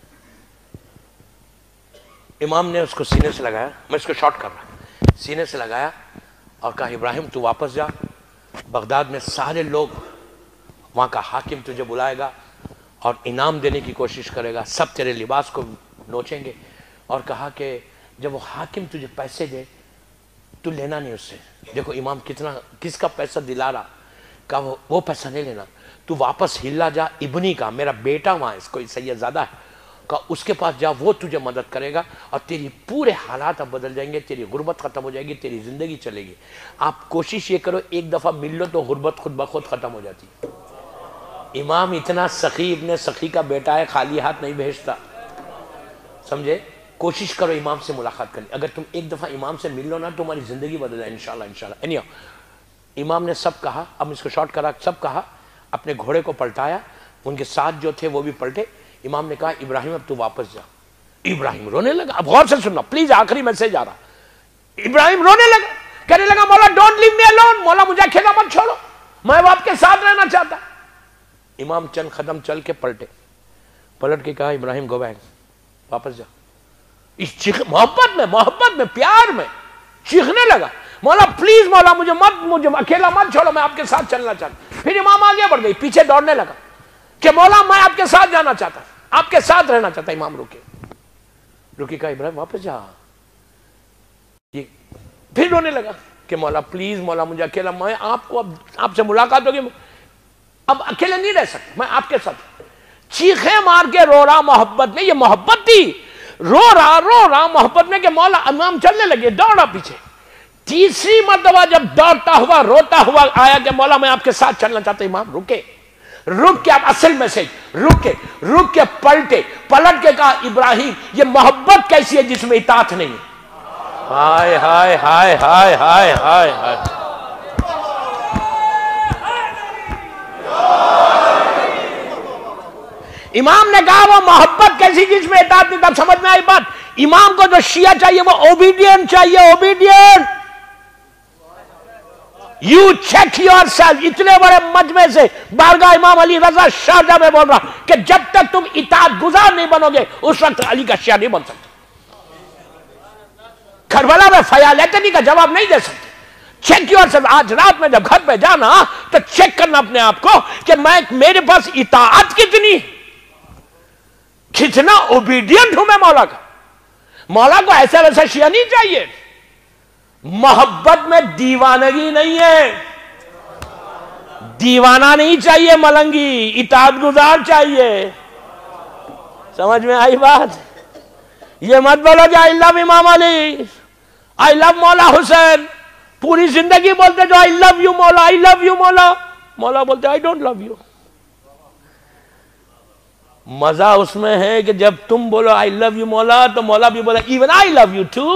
[SPEAKER 1] امام نے اس کو سینے سے لگایا، میں اس کو شارٹ کر رہا، سینے سے لگایا اور کہا ابراہیم تو واپس جا، بغداد میں سارے لوگ، وہاں کا حاکم تجھے بلائے گا اور انعام دینے کی کوشش کرے گا، سب تیرے لباس کو نوچیں گے۔ اور کہا کہ جب وہ حاکم تجھے پیسے دے تو لینا نہیں اس سے۔ دیکھو امام کس کا پیسہ دلا رہا، کہا وہ پیسہ نہیں لینا، تو واپس ہلا جا ابنی کا، میرا بیٹا وہاں اس کو سید زادہ ہے، کہا اس کے پاس جا، وہ تجھے مدد کرے گا اور تیری پورے حالات اب بدل جائیں گے، تیری غربت ختم ہو جائے گی، تیری زندگی چلے گی۔ آپ کوشش یہ کرو ایک دفعہ مل لو تو غربت خود بخود ختم ہو جاتی۔ امام اتنا سخی، ابن سخی کا بیٹا ہے، خالی ہاتھ نہیں بھیجتا، سمجھے؟ کوشش کرو امام سے ملاقات کرنی، اگر تم ایک دفعہ امام سے مل لو نا تمہاری زندگی بدل جائے انشاءاللہ انشاءاللہ۔ anyhow امام نے سب کہا، اب اس کو شارٹ کرا، سب کہا، اپنے گھوڑے کو پلٹایا، ان کے ساتھ جو تھے وہ بھی پلٹے۔ امام نے کہا ابراہیم اب تو واپس جا۔ ابراہیم رونے لگا، اب غور سے سننا پلیز، آخری میسج آ رہا۔ ابراہیم رونے لگا، کہنے لگا مولا ڈونٹ لیو می الون، مولا مجھے اکیلا مت چھوڑو، میں اب آپ کے ساتھ رہنا چاہتا۔ امام چند قدم چل کے پلٹے، پلٹ کے کہا ابراہیم گو بیک، واپس جا۔ اس محبت میں پیار میں چیخنے لگا مولا پلیز، مولا مجھے اکیلا مت چھوڑو، میں آپ کے ساتھ چلنا چاہتا۔ پھر امام آگے بڑھ گئی، پیچھے دوڑنے لگا کہ مولا میں آپ کے ساتھ جانا چاہتا، آپ کے ساتھ رہنا چاہتا۔ امام رکے کہا ابراہیم واپس جا۔ یہ پھر رونے لگا کہ مولا پلیز، مولا مجھے اکیلا، میں آپ کو اب آپ سے ملاقات ہوگی، اب اکیلے نہیں رہ سکتا، میں آپ کے ساتھ۔ چیخیں مار کے رو رہا محبت میں، یہ محبت تھی، رو رہا محبت میں کہ مولا۔ امام چلنے لگے، دوڑا پیچھے۔ تیسری مرتبہ جب دوڑتا ہوا روتا ہوا آیا کہ مولا میں آپ کے ساتھ چلنا چاہتا، امام رکے، رک کے، اب اصل میسج، رک کے پلٹ کے کہا ابراہیم یہ محبت کیسی ہے جس میں اطاعت نہیں ہے۔ ہائے ہائے ہائے ہائے ہائے ہائے ہائے۔ امام نے کہا وہ محبت کیسی جس میں اطاعت نہیں، تب سمجھ میں آئی بات۔ امام کو جو شیعہ چاہیے وہ اوبیڈینٹ چاہیے، obedient. You check yourself. اتنے بڑے مجمع سے بارگاہ امام علی رضا شارجہ میں بول رہا کہ جب تک تم اطاعت گزار نہیں بنو گے اس وقت علی کا شیعہ نہیں بن سکتے۔ کربلا میں فیالیتنی کا جواب نہیں دے سکتے۔ Check yourself. آج رات میں جب گھر پہ جانا تو چیک کرنا اپنے آپ کو کہ میرے پاس اطاعت کتنا اوبیڈینٹ ہوں میں مولا کا۔ مولا کو ایسا ویسا شیعہ نہیں چاہیے، محبت میں دیوانگی نہیں ہے، دیوانہ نہیں چاہیے، ملنگی، اطاعت گزار چاہیے۔ سمجھ میں آئی بات؟ یہ مت بولو کہ آئی لو امام علی، آئی لو مولا حسین، پوری زندگی بولتے جو آئی لو یو مولا، آئی لو یو مولا، مولا بولتے آئی ڈونٹ لو یو۔ مزہ اس میں ہے کہ جب تم بولو آئی لو یو مولا تو مولا بھی بولا even I love you too.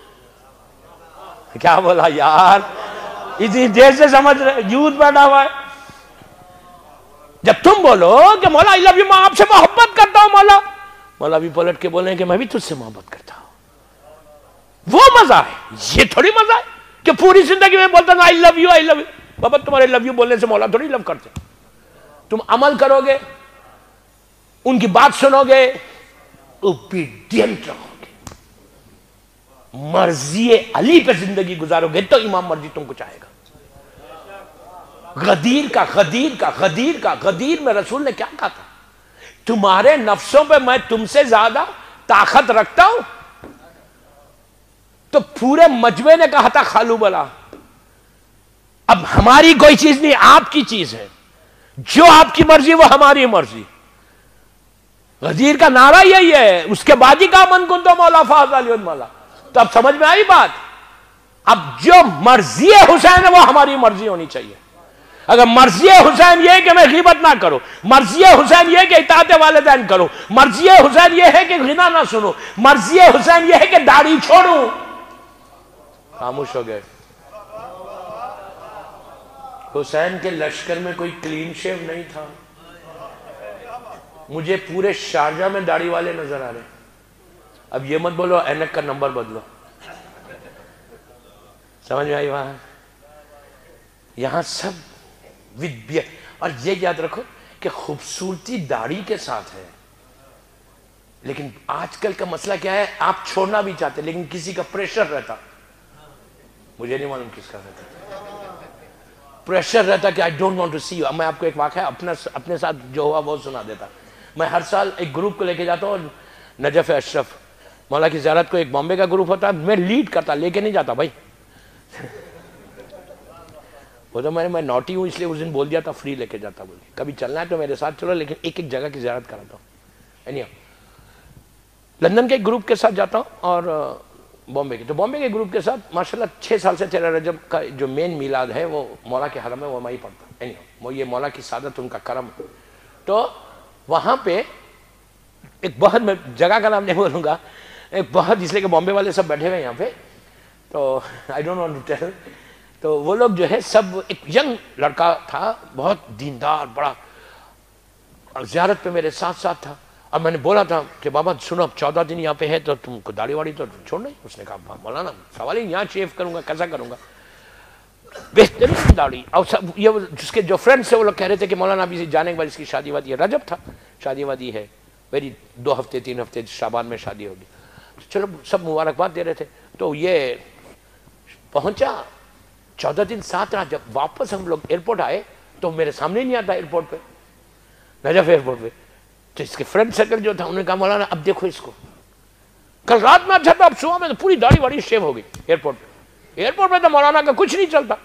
[SPEAKER 1] کیا بولا یار، اتنی دیر سے سمجھ رہے، یوتھ بیٹھا ہوا ہے۔ جب تم بولو کہ مولا آئی لو یو، میں آپ سے محبت کرتا ہوں مولا، مولا بھی پلٹ کے بولیں کہ میں بھی تجھ سے محبت کرتا ہوں، وہ مزہ ہے۔ یہ تھوڑی مزہ ہے کہ پوری زندگی میں بولتا ہوں آئی love you I love you. بابا تمہارے لو یو بولنے سے مولا تھوڑی لو کرتے، تم عمل کرو گے، ان کی بات سنو گے، اوبیڈینٹ رہو گے، مرضی علی پہ زندگی گزارو گے تو امام مرضی تم کو چاہے گا۔ غدیر میں رسول نے کیا کہا تھا؟ تمہارے نفسوں پہ میں تم سے زیادہ طاقت رکھتا ہوں، تو پورے مجمع نے کہا تھا خالو بلا، اب ہماری کوئی چیز نہیں، آپ کی چیز ہے، جو آپ کی مرضی وہ ہماری مرضی۔ غدیر کا نعرہ یہی ہے، اس کے بعد ہی کہا من کنتو مولا فہذا علی مولا۔ تو اب سمجھ میں آئی بات؟ اب جو مرضی حسین ہے وہ ہماری مرضی ہونی چاہیے۔ اگر مرضی حسین یہ ہے کہ میں غیبت نہ کروں، مرضی حسین یہ ہے کہ اطاعت والدین کروں، مرضی حسین یہ ہے کہ غنا نہ سنوں، مرضی حسین یہ ہے کہ داڑھی چھوڑوں، خاموش ہو گئے۔ حسین کے لشکر میں کوئی کلین شیو نہیں تھا، مجھے پورے شارجہ میں داڑھی والے نظر آ رہے ہیں۔ اب یہ مت بولو اینک کا نمبر بدلو، سمجھ میں آئی وہاں؟ یہاں سب اور یہ یاد رکھو کہ خوبصورتی داڑھی کے ساتھ ہے، لیکن آج کل کا مسئلہ کیا ہے، آپ چھوڑنا بھی چاہتے لیکن کسی کا پریشر رہتا، مجھے نہیں معلوم کس کا رہتا، پریشر رہتا کہ I don't want to see you۔ میں آپ کو ایک واقعہ اپنے ساتھ جو ہوا وہ سنا دیتا۔ میں ہر سال ایک گروپ کو لے کے جاتا ہوں، نجف اشرف مولا کی زیارت کو، ایک بامبے کا گروپ ہوتا ہے، میں لیڈ کرتا، لے کے نہیں جاتا بھائی، وہ تو میں نوٹی ہوں اس لیے اس دن بول دیا تھا فری لے کے جاتا، بول کبھی چلنا ہے تو میرے ساتھ چلو، لیکن ایک ایک جگہ کی زیارت کراتا ہوں۔ لندن کے ایک گروپ کے ساتھ جاتا ہوں اور بامبے کے، تو بامبے کے گروپ کے ساتھ ماشاءاللہ 6 سال سے 13 رجب کا جو مین میلاد ہے وہ مولا کے حرم ہے، وہ میں ہی پڑھتا ہوں، وہ یہ مولا کی سعادت، ان کا کرم۔ تو وہاں پہ ایک بہت، میں جگہ کا نام نہیں بولوں گا، ایک بہت، اس لیے کہ بامبے والے سب بیٹھے ہوئے یہاں پہ، تو I don't want to tell، تو وہ لوگ جو ہے سب، ایک ینگ لڑکا تھا بہت دیندار بڑا، زیارت پہ میرے ساتھ ساتھ تھا، اب میں نے بولا تھا کہ بابا سنو اب 14 دن یہاں پہ ہے تو تم کو داڑھی واڑی تو چھوڑنا ہی۔ اس نے کہا مولانا سوال ہی یہاں شیو کروں گا، کیسا کروں گا، بہترین داڑھی۔ اور سب یہ جس کے جو فرینڈس ہیں وہ لوگ کہہ رہے تھے کہ مولانا ابھی جانے کے بعد اس کی شادی وادی ہے، رجب تھا، شادی وادی ہے، میری 2 ہفتے 3 ہفتے شعبان میں شادی ہوگی، چلو سب مبارکباد دے رہے تھے۔ تو یہ پہنچا 14 دن ساتھ رہا، جب واپس ہم لوگ ایئرپورٹ آئے تو میرے سامنے نہیں آتا ایئرپورٹ پہ، نجف ایئرپورٹ پہ، تو اس کے فرینڈ سرکل جو تھا انہوں نے کہا مولانا اب دیکھو اس کو، کل رات میں اچھا تھا، اب صبح میں تو پوری داڑھی واڑی شیو ہو گئی ایئرپورٹ پہ۔ ایئرپورٹ پہ تو مولانا کا کچھ نہیں چلتا،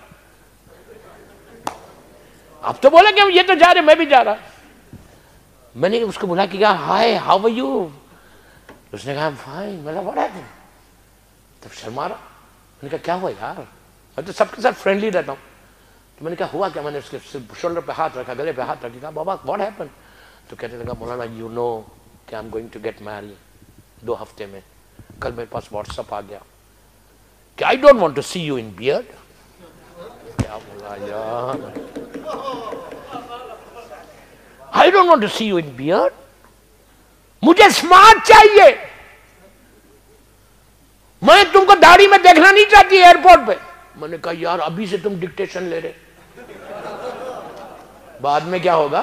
[SPEAKER 1] اب تو بولا کہ یہ تو جا رہے میں بھی جا رہا۔ میں نے اس کو بلا کہ ہائے ہاؤ آر یو، اس نے کہا فائن، میں نے بڑا تھا، تب شرما رہا، میں نے کہا کیا ہوا یار، میں تو سب کے ساتھ فرینڈلی رہتا ہوں۔ تو میں نے کہا ہوا کیا، میں نے اس کے شولڈر پہ ہاتھ رکھا، گلے پہ ہاتھ رکھا، کہا بابا واٹ ہیپن، تو کہنے لگا مولانا یو نو کہ I am going to get married 2 ہفتے میں، کل میرے پاس واٹس ایپ آ گیا کہ I don't want to see you in beard. کیا بولا یار، I don't want to see you in beard, مجھے اسمارٹ چاہیے، میں تم کو داڑھی میں دیکھنا نہیں چاہتی ایئرپورٹ پہ۔ میں نے کہا یار ابھی سے تم ڈکٹیشن لے رہے، بعد میں کیا ہوگا؟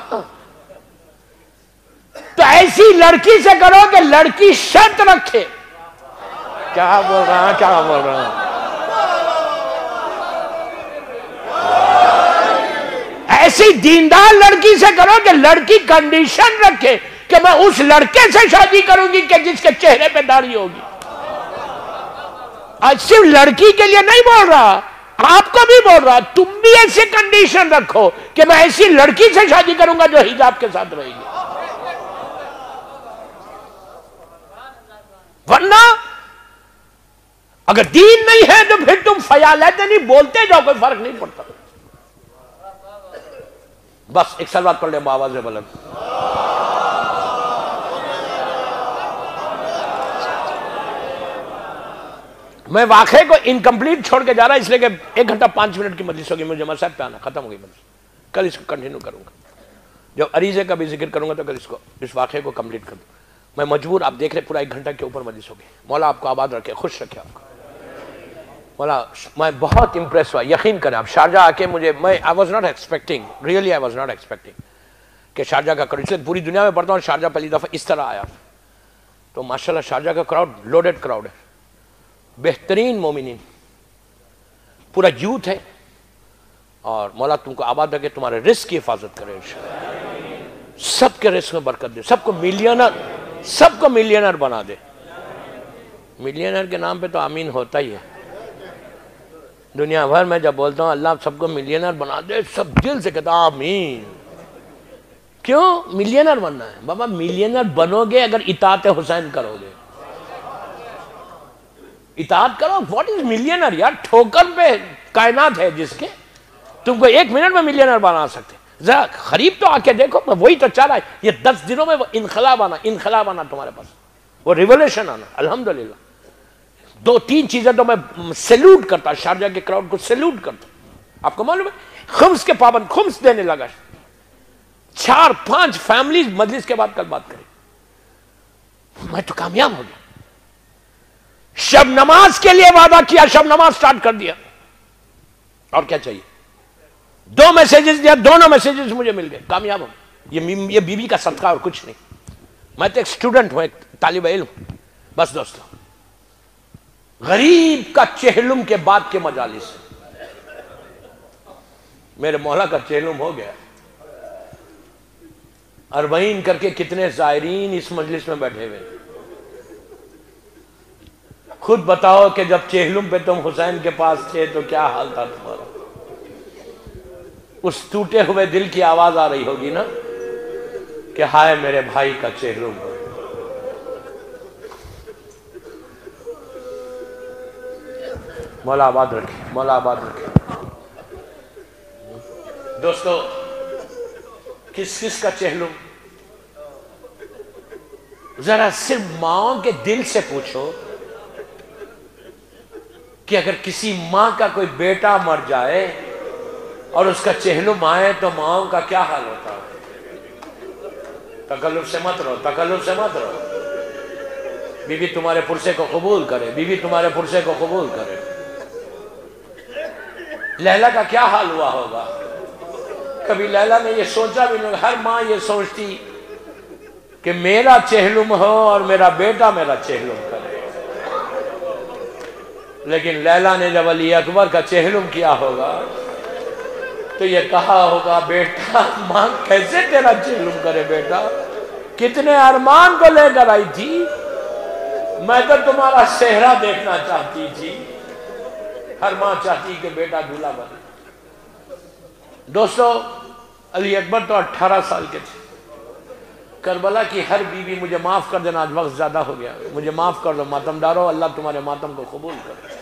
[SPEAKER 1] تو ایسی لڑکی سے کرو کہ لڑکی شرط رکھے۔ کیا بول رہا ہوں، کیا بول رہا ہوں، ایسی دیندار لڑکی سے کرو کہ لڑکی کنڈیشن رکھے کہ میں اس لڑکے سے شادی کروں گی کہ جس کے چہرے پہ داڑھی ہوگی۔ آج صرف لڑکی کے لیے نہیں بول رہا، آپ کو بھی بول رہا، تم بھی ایسی کنڈیشن رکھو کہ میں ایسی لڑکی سے شادی کروں گا جو حجاب کے ساتھ رہے گی، ورنہ اگر دین نہیں ہے تو پھر تم فیالت نہیں بولتے جاؤ، کوئی فرق نہیں پڑتا۔ بس ایک صلوات پڑھ لیں بآواز بلند۔ میں واقعے کو انکمپلیٹ چھوڑ کے جا رہا اس لیے کہ 1 گھنٹہ 5 منٹ کی مجلس ہوگی، مجھے جمعہ صاحب پہ آنا، ختم ہو گئی مجلس، کل اس کو کنٹینیو کروں گا۔ جب عریضے کا بھی ذکر کروں گا تو اگر اس واقعے کو کمپلیٹ کر دوں. میں مجبور، آپ دیکھ رہے پورا 1 گھنٹہ کے اوپر مجلس ہو گئی. مولا آپ کو آباد رکھے، خوش رکھے آپ کو. مولا میں بہت امپریس ہوا، یقین کریں آپ. شارجہ آ کے مجھے I was not expecting, really I was not expecting کہ شارجہ کا کراؤڈ، پوری دنیا میں پڑھتا ہوں، شارجہ پہلی دفعہ اس طرح آیا. تو ماشاءاللہ شارجہ کا کراؤڈ لوڈڈ کراؤڈ ہے، بہترین مومنین، پورا یوتھ ہے. اور مولا تم کو آباد رکھے، تمہارے رزق کی حفاظت کرے انشاءاللہ، سب کے رزق میں برکت دے، سب کو ملینر بنا دے. ملینر کے نام پہ تو آمین ہوتا ہی ہے. دنیا بھر میں جب بولتا ہوں اللہ سب کو ملینر بنا دے، سب دل سے کہتا آمین. کیوں؟ ملینر بننا ہے. بابا ملینر بنو گے اگر اطاعت حسین کرو گے. اطاعت کرو. واٹ از ملینر یار؟ ٹھوکر پہ کائنات ہے جس کے تم کو 1 منٹ میں ملینر بنا سکتے. ذرا قریب تو آ کے دیکھو. میں وہی تو چاہ رہا ہے یہ 10 دنوں میں وہ انقلاب آنا تمہارے پاس، وہ ریولوشن آنا. الحمدللہ 2-3 چیزیں تو میں سیلوٹ کرتا، شارجہ کے کراؤڈ کو سیلوٹ کرتا. آپ کو معلوم ہے خمس کے پابند، خمس دینے لگا. 4-5 فیملیز مجلس کے بعد کل بات کریں. میں تو کامیاب ہو گیا. شب نماز کے لیے وعدہ کیا، شب نماز سٹارٹ کر دیا. اور کیا چاہیے؟ 2 میسیجز دیا، دونوں میسیجز مجھے مل گئے. کامیاب ہو. یہ بیوی کا صدقہ اور کچھ نہیں. میں تو ایک اسٹوڈنٹ ہوں، ایک طالب علم. بس دوستو، غریب کا چہلم کے بعد کے مجالس، میرے مولا کا چہلم ہو گیا. 40 کر کے کتنے زائرین اس مجلس میں بیٹھے ہوئے. خود بتاؤ کہ جب چہلم پہ تم حسین کے پاس تھے تو کیا حال تھا تمہارا. اس ٹوٹے ہوئے دل کی آواز آ رہی ہوگی نا کہ ہائے میرے بھائی کا چہلم ہو. مولا آباد رکھے، مولا آباد رکھے. دوستو کس کا چہلم؟ ذرا صرف ماؤں کے دل سے پوچھو کہ اگر کسی ماں کا کوئی بیٹا مر جائے اور اس کا چہلم آئے تو ماؤں کا کیا حال ہوتا ہے. تکلف سے مت رہو، تکلف سے مت رہو. بیوی تمہارے پرسے کو قبول کرے، بیوی تمہارے پرسے کو قبول کرے. لیلا کا کیا حال ہوا ہوگا؟ کبھی لیلا نے یہ سوچا بھی نہیں. ہر ماں یہ سوچتی کہ میرا چہلم ہو اور میرا بیٹا میرا چہلم کرے. لیکن لیلا نے جب علی اکبر کا چہلم کیا ہوگا تو یہ کہا ہوگا بیٹا ماں کیسے تیرا چہلم کرے بیٹا، کتنے ارمان کو لے کر آئی تھی. میں تو تمہارا صحرا دیکھنا چاہتی تھی. ہر ماں چاہتی کہ بیٹا دولہا بنے. دوستو علی اکبر تو 18 سال کے تھے. کربلا کی ہر بیوی مجھے معاف کر دینا، آج وقت زیادہ ہو گیا، مجھے معاف کر دو ماتم دارو، اللہ تمہارے ماتم کو قبول کرے.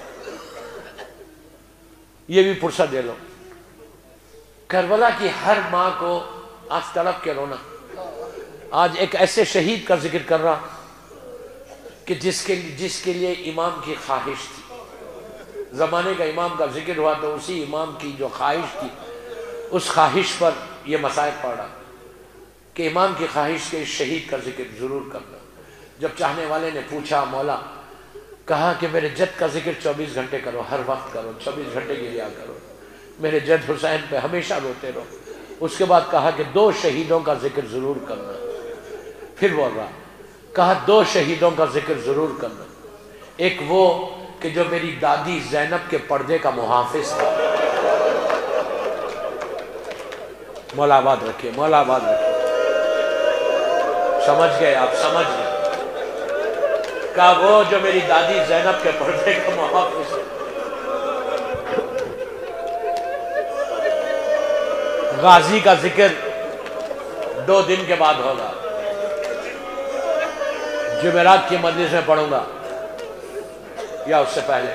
[SPEAKER 1] یہ بھی فرصت دے لو. کربلا کی ہر ماں کو آج تڑپ کے رونا. آج ایک ایسے شہید کا ذکر کر رہا کہ جس کے لیے امام کی خواہش تھی. زمانے کا امام کا ذکر ہوا تو اسی امام کی جو خواہش تھی اس خواہش پر یہ مسائل پڑھا کہ امام کی خواہش کے اس شہید کا ذکر ضرور کرنا. جب چاہنے والے نے پوچھا مولا، کہا کہ میرے جد کا ذکر 24 گھنٹے کرو، ہر وقت کرو، 24 گھنٹے کے لیا کرو، میرے جد حسین پہ ہمیشہ روتے رہو. اس کے بعد کہا کہ 2 شہیدوں کا ذکر ضرور کرنا. پھر بول رہا، کہا 2 شہیدوں کا ذکر ضرور کرنا. ایک وہ کہ جو میری دادی زینب کے پردے کا محافظ تھا. مولا آباد رکھے، مولا آباد رکھے. سمجھ گئے آپ؟ سمجھ گئے؟ کہا وہ جو میری دادی زینب کے پردے کا محافظ تھا. غازی کا ذکر 2 دن کے بعد ہوگا. جمعرات کی مجلس میں پڑھوں گا یا اس سے پہلے.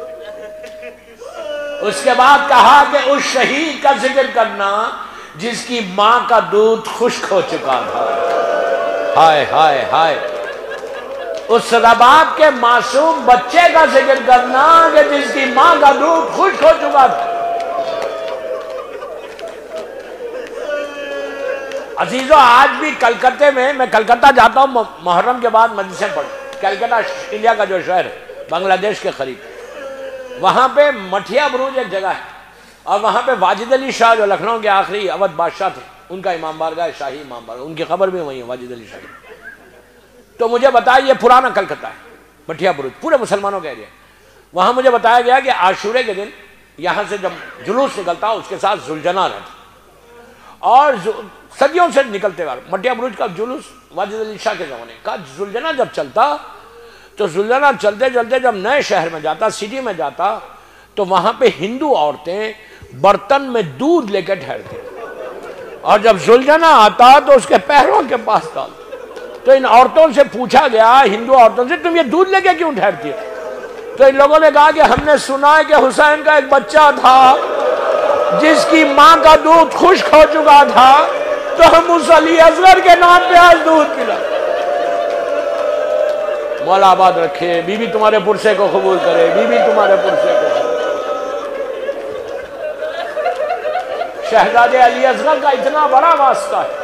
[SPEAKER 1] اس کے بعد کہا کہ اس شہید کا ذکر کرنا جس کی ماں کا دودھ خشک ہو چکا تھا. ہائے ہائے ہائے. اس رباب کے معصوم بچے کا ذکر کرنا کہ جس کی ماں کا دودھ خشک ہو چکا تھا. عزیزو آج بھی کلکتے میں کلکتہ جاتا ہوں محرم کے بعد مجلسیں پڑھ. کلکتہ انڈیا کا جو شہر ہے بنگلہ دیش کے قریب, وہاں پہ مٹھیا بروج ایک جگہ ہے, اور وہاں پہ واجد علی شاہ جو لکھنؤ کے آخری اودھ بادشاہ تھے ان کا امام بارگاہ, شاہی امام بارگاہ, ان کی قبر بھی وہیں ہے, واجد علی شاہ. تو مجھے بتایا یہ پرانا کلکتہ ہے مٹھیا بروج, پورے مسلمانوں کا ایریا. وہاں مجھے بتایا گیا کہ عاشورے کے دن یہاں سے جب جلوس نکلتا اس کے ساتھ ذوالجناح رہتا, اور صدیوں سے نکلتے والے مٹھیا بروج کا جلوس واجد علی شاہ کے زمانے کا. ذوالجناح جب چلتا تو ذوالجناح چلتے چلتے جب نئے شہر میں جاتا, سٹی میں جاتا, تو وہاں پہ ہندو عورتیں برتن میں دودھ لے کے ٹھہرتے, اور جب ذوالجناح آتا تو اس کے پیروں کے پاس ڈالتا. تو ان عورتوں سے پوچھا گیا, ہندو عورتوں سے, تم یہ دودھ لے کے کیوں ٹھہرتی ہو؟ تو ان لوگوں نے کہا کہ ہم نے سنا ہے کہ حسین کا ایک بچہ تھا جس کی ماں کا دودھ خشک ہو چکا تھا, تو ہم اس علی اصغر کے نام پہ آج دودھ پلا. مولا آباد رکھے, بی بی تمہارے پرسے کو قبول کرے, بی بی تمہارے پرسے کو. شہزادے علی اصغر کا اتنا بڑا واسطہ ہے.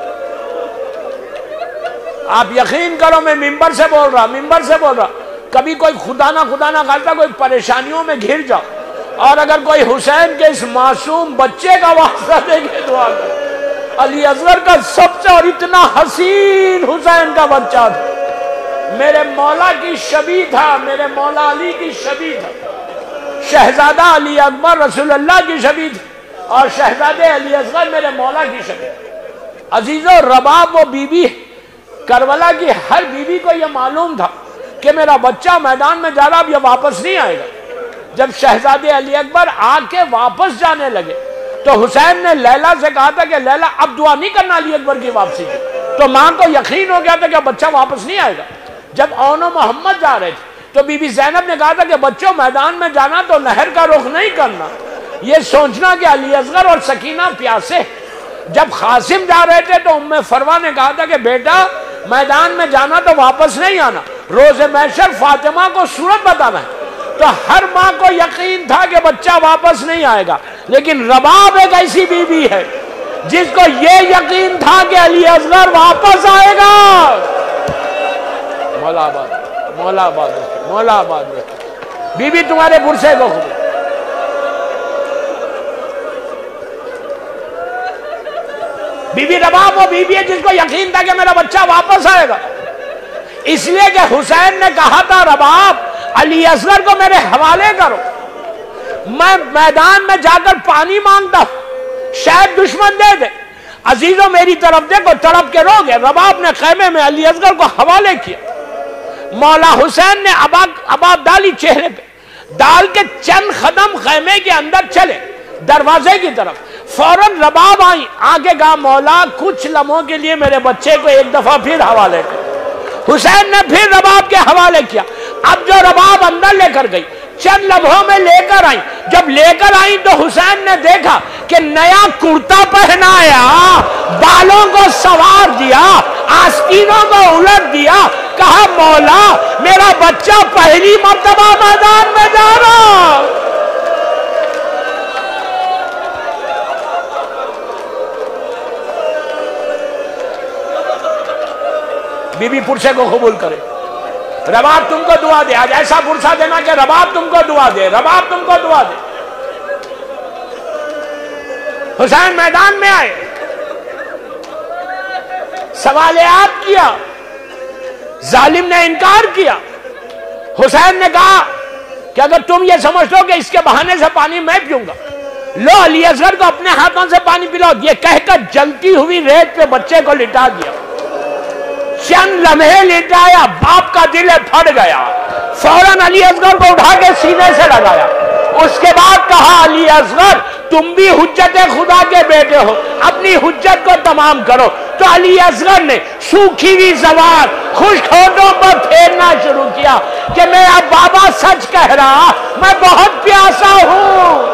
[SPEAKER 1] آپ یقین کرو میں ممبر سے بول رہا, کبھی کوئی خدا نہ خالتا کوئی پریشانیوں میں گھر جاؤ, اور اگر کوئی حسین کے اس معصوم بچے کا واسطہ دے کے دعا کر. علی اصغر کا سب سے اور اتنا حسین حسین کا بچہ تھا, میرے مولا کی شبیہ تھا, میرے مولا علی کی شبیہ تھا. شہزادہ علی اکبر رسول اللہ کی شبیہ تھی, اور شہزادے علی اصغر میرے مولا کی شبیہ. عزیزو رباب وہ بی بی کربلا کی ہر بی بی کو یہ معلوم تھا کہ میرا بچہ میدان میں جا رہا, اب یہ واپس نہیں آئے گا. جب شہزادے علی اکبر آ کے واپس جانے لگے تو حسین نے لیلا سے کہا تھا کہ لیلا اب دعا نہیں کرنا علی اکبر کی واپسی کی. تو ماں کو یقین ہو گیا تھا کہ بچہ واپس نہیں آئے گا. جب اون و محمد جا رہے تھے تو بی بی زینب نے کہا تھا کہ بچوں میدان میں جانا تو نہر کا رخ نہیں کرنا, یہ سوچنا کہ علی اصغر اور سکینہ پیاسے. جب قاسم جا رہے تھے تو ام فروا نے کہا تھا کہ بیٹا میدان میں جانا تو واپس نہیں آنا, روز محشر فاطمہ کو صورت بتانا ہے. تو ہر ماں کو یقین تھا کہ بچہ واپس نہیں آئے گا, لیکن رباب ایک ایسی بی بی ہے جس کو یہ یقین تھا کہ علی اصغر واپس آئے گا. مولا آباد, مولا آباد, مولا آباد. بی بی تمہارے پرسے کو خود. بی بی رباب وہ بی بی ہے جس کو یقین تھا کہ میرا بچہ واپس آئے گا, اس لیے کہ حسین نے کہا تھا رباب علی اصغر کو میرے حوالے کرو, میں میدان میں جا کر پانی مانگتا ہوں, شاید دشمن دے دے. عزیزوں میری طرف دیکھو, تڑپ کے رو گے. رباب نے خیمے میں علی اصغر کو حوالے کیا. مولا حسین نے اباب ڈالی چہرے پہ, ڈال کے چند قدم خیمے کے اندر چلے دروازے کی طرف. فوراً رباب آئی, آگے کہا مولا کچھ لمحوں کے لیے میرے بچے کو ایک دفعہ پھر حوالے کر. حسین نے پھر رباب کے حوالے کیا. اب جو رباب اندر لے کر گئی چند لمحوں میں لے کر آئی. جب لے کر آئی تو حسین نے دیکھا کہ نیا کرتا پہنایا, بالوں کو سوار دیا, آستینوں کو الٹ دیا. کہا مولا میرا بچہ پہلی مرتبہ میدان میں جا رہا. بی بی پرسے کو قبول کرے. رباب تم کو دعا دے, آج ایسا پرسا دینا کہ رباب تم کو دعا دے, رباب تم کو دعا دے. حسین میدان میں آئے, سوالیات کیا, ظالم نے انکار کیا. حسین نے کہا کہ اگر تم یہ سمجھ لو کہ اس کے بہانے سے پانی میں پیوں گا, لو علی اصغر کو اپنے ہاتھوں سے پانی پلاؤ. یہ کہہ کر جلتی ہوئی ریت پہ بچے کو لٹا دیا. چند لمحے لٹایا, باپ کا دل پھٹ گیا. فوراً علی اصغر کو اٹھا کے سینے سے لگایا. اس کے بعد کہا علی اصغر تم بھی حجت خدا کے بیٹے ہو, اپنی حجت کو تمام کرو. تو علی اصغر نے سوکھی ہوئی زبان خشک ہونٹوں پر پھیرنا شروع کیا کہ میں اب بابا سچ کہہ رہا, میں بہت پیاسا ہوں.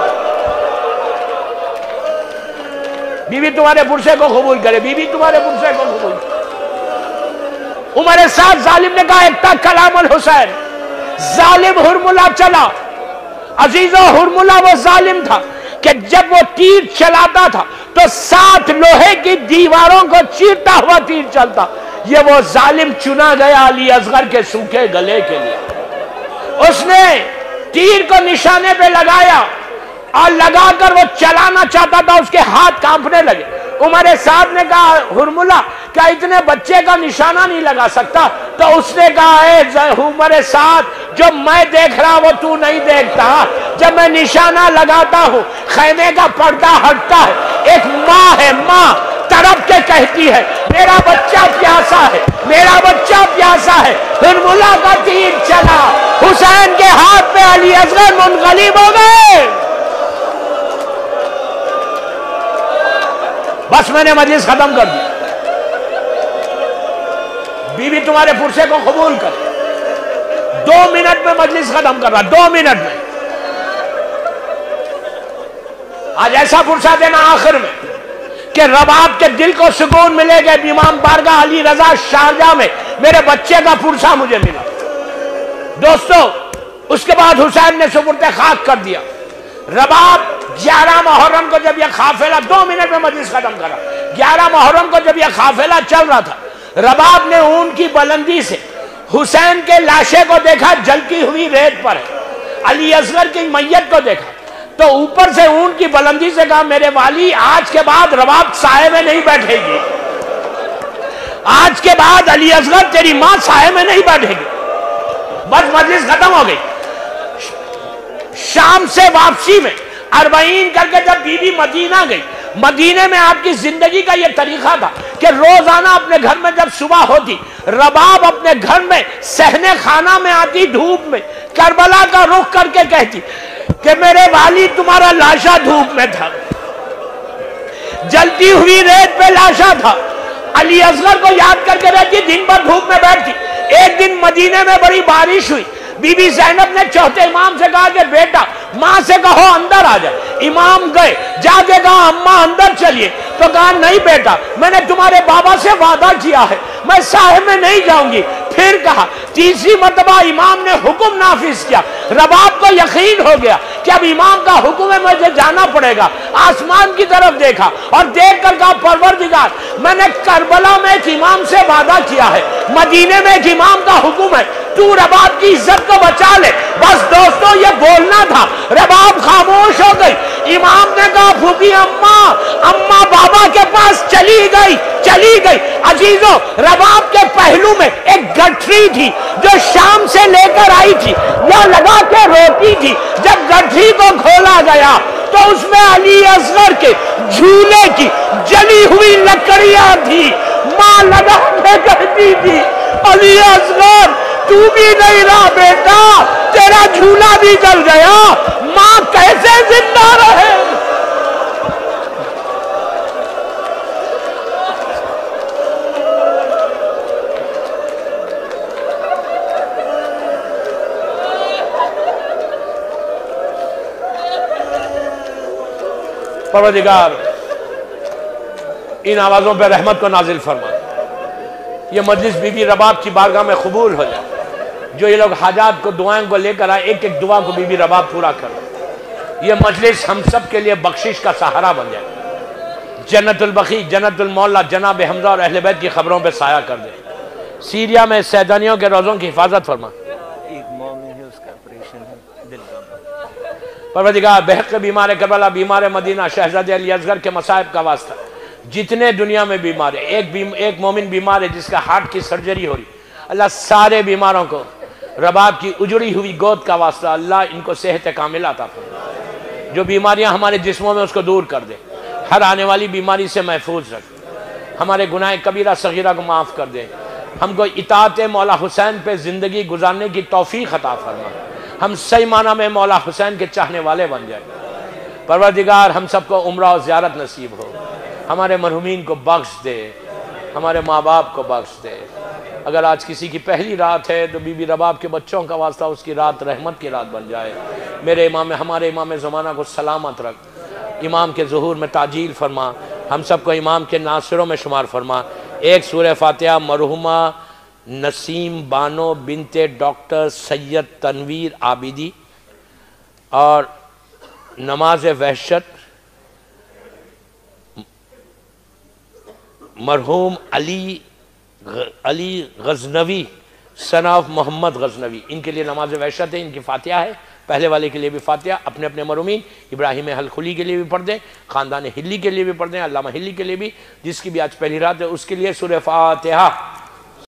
[SPEAKER 1] بی بی تمہارے پرسے کو قبول کرے, بی بی تمہارے پرسے کو قبول کرے. عمر سعد ظالم نے کہا ایک تھا کلام الحسین, ظالم ہرملہ چلا. عزیزو ہرملہ وہ ظالم تھا کہ جب وہ تیر چلاتا تھا تو 7 لوہے کی دیواروں کو چیرتا ہوا تیر چلتا. یہ وہ ظالم چنا گیا علی اصغر کے سوکھے گلے کے لیے. اس نے تیر کو نشانے پہ لگایا اور لگا کر وہ چلانا چاہتا تھا, اس کے ہاتھ کانپنے لگے. عمر سعد نے کہا ہرملہ کیا اتنے بچے کا نشانہ نہیں لگا سکتا؟ تو اس نے کہا اے عمر سعد, جو میں دیکھ رہا وہ تو نہیں دیکھتا. جب میں نشانہ لگاتا ہوں خیمے کا پردہ ہٹتا ہے, ایک ماں ہے, ماں تڑپ کے کہتی ہے میرا بچہ پیاسا ہے, میرا بچہ پیاسا ہے. ہرملہ کا تیر چلا, حسین کے ہاتھ پہ علی اصغر منقلب ہو گئے. بس میں نے مجلس ختم کر دی. بیوی تمہارے پرسے کو قبول کر. 2 منٹ میں مجلس ختم کر رہا, 2 منٹ میں. آج ایسا پرسہ دینا آخر میں کہ رباب کے دل کو سکون ملے گا. امام بارگاہ علی رضا شارجہ میں میرے بچے کا پرسہ مجھے ملا. دوستو اس کے بعد حسین نے سپرد خاک کر دیا. رباب 11 محرم کو جب یہ قافلہ, 2 منٹ میں مجلس ختم کرا, 11 محرم کو جب یہ قافلہ چل رہا تھا, رباب نے اون کی بلندی سے حسین کے لاشے کو دیکھا جلتی ہوئی ریت پر ہے. علی اصغر کی میت کو دیکھا تو اوپر سے اون کی بلندی سے کہا میرے والی آج کے بعد رباب سائے میں نہیں بیٹھے گی, آج کے بعد علی اصغر تیری ماں سائے میں نہیں بیٹھے گی. بس مجلس ختم ہو گئی. شام سے واپسی میں 40 کر کے جب بی بی مدینہ گئی, مدینے میں آپ کی زندگی کا یہ طریقہ تھا کہ روزانہ اپنے گھر میں جب صبح ہوتی, رباب اپنے گھر میں صحن خانہ میں آتی دھوپ میں, کربلا کا رخ کر کے کہتی کہ میرے والی تمہارا لاشا دھوپ میں تھا, جلتی ہوئی ریت پہ لاشا تھا. علی اصغر کو یاد کر کے رہتی, دن بھر دھوپ میں بیٹھتی. ایک دن مدینے میں بڑی بارش ہوئی. بی بی زینب نے چوتھے امام سے کہا کہ بیٹا ماں سے کہو اندر آ جائے. امام گئے, جا کے کہا اماں اندر چلیے, تو کہا نہیں بیٹا میں نے تمہارے بابا سے وعدہ کیا ہے میں سائے میں نہیں جاؤں گی. پھر کہا, تیسری مرتبہ امام نے حکم نافذ کیا. رباب کو یقین ہو گیا کہ اب امام کا حکم ہے مجھے جانا پڑے گا. آسمان کی طرف دیکھا اور دیکھ کر کہا پروردگار میں نے کربلا میں ایک امام سے وعدہ کیا ہے, مدینے میں ایک امام کا حکم ہے, تو رباب کی عزت کو بچا لے. بس دوستو یہ بولنا تھا, رباب خاموش ہو گئی. امام نے کہا پھوپھی اماں بابا کے پاس چلی گئی. عزیزو رباب کے پہلو میں ایک گٹھری تھی جو شام سے لے کر آئی تھی, یا لگا کے روتی تھی. جب گٹھری کو کھولا گیا تو اس میں علی اصغر کے جھولے کی جلی ہوئی لکڑیاں تھی. ماں لگا کے کہتی تھی علی اصغر تو بھی نہیں رہا بیٹا, تیرا جھولا بھی جل گیا, ماں کیسے زندہ رہے. پروردگار ان آوازوں پہ رحمت کو نازل فرما. یہ مجلس بی بی رباب کی بارگاہ میں قبول ہو جائے. جو یہ لوگ حاجات کو دعائیں کو لے کر آئے, ایک ایک دعا کو بی بی رباب پورا کر. یہ مجلس ہم سب کے لیے بخشش کا سہارا بن جائے. جنت البقیع, جنت المولا, جناب حمزہ اور اہل بیت کی خبروں پہ سایہ کر دے. سیریا میں سیدانیوں کے روزوں کی حفاظت فرما.
[SPEAKER 2] ایک مومن ہے, اس کا آپریشن ہے دل کا.
[SPEAKER 1] پروردگار بحق بیمار کربلا, بیمار مدینہ, شہزادے علی اصغر کے مصائب کا واسطہ جتنے دنیا میں بیمار ہے, ایک مومن بیمار ہے جس کا ہارٹ کی سرجری ہو رہی, اللہ سارے بیماروں کو رباب کی اجڑی ہوئی گود کا واسطہ اللہ ان کو صحت کاملہ عطا فرما. جو بیماریاں ہمارے جسموں میں اس کو دور کر دے, ہر آنے والی بیماری سے محفوظ رکھ. ہمارے گناہ کبیرہ صغیرہ کو معاف کر دے. ہم کو اطاعت مولا حسین پہ زندگی گزارنے کی توفیق عطا فرما. ہم صحیح معنی میں مولا حسین کے چاہنے والے بن جائیں. پروردگار ہم سب کو عمرہ و زیارت نصیب ہو. ہمارے مرحومین کو بخش دے, ہمارے ماں باپ کو بخش دے. اگر آج کسی کی پہلی رات ہے تو بی بی رباب کے بچوں کا واسطہ اس کی رات رحمت کی رات بن جائے. میرے امام, ہمارے امام زمانہ کو سلامت رکھ. امام کے ظہور میں تعجیل فرما. ہم سب کو امام کے ناصروں میں شمار فرما. ایک سورہ فاتحہ مرحومہ نسیم بانو بنت ڈاکٹر سید تنویر عابدی اور نماز وحشت مرحوم علی غزنوی سن آف محمد غزنوی، ان کے لیے نماز وحشت ہے، ان کی فاتحہ ہے، پہلے والے کے لیے بھی فاتحہ، اپنے اپنے مرحومین ابراہیم حلخلی کے لیے بھی پڑھ دیں، خاندان ہلی کے لیے بھی پڑھ دیں، علامہ ہلی کے لیے بھی، جس کی بھی آج پہلی رات ہے اس کے لیے سورہ فاتحہ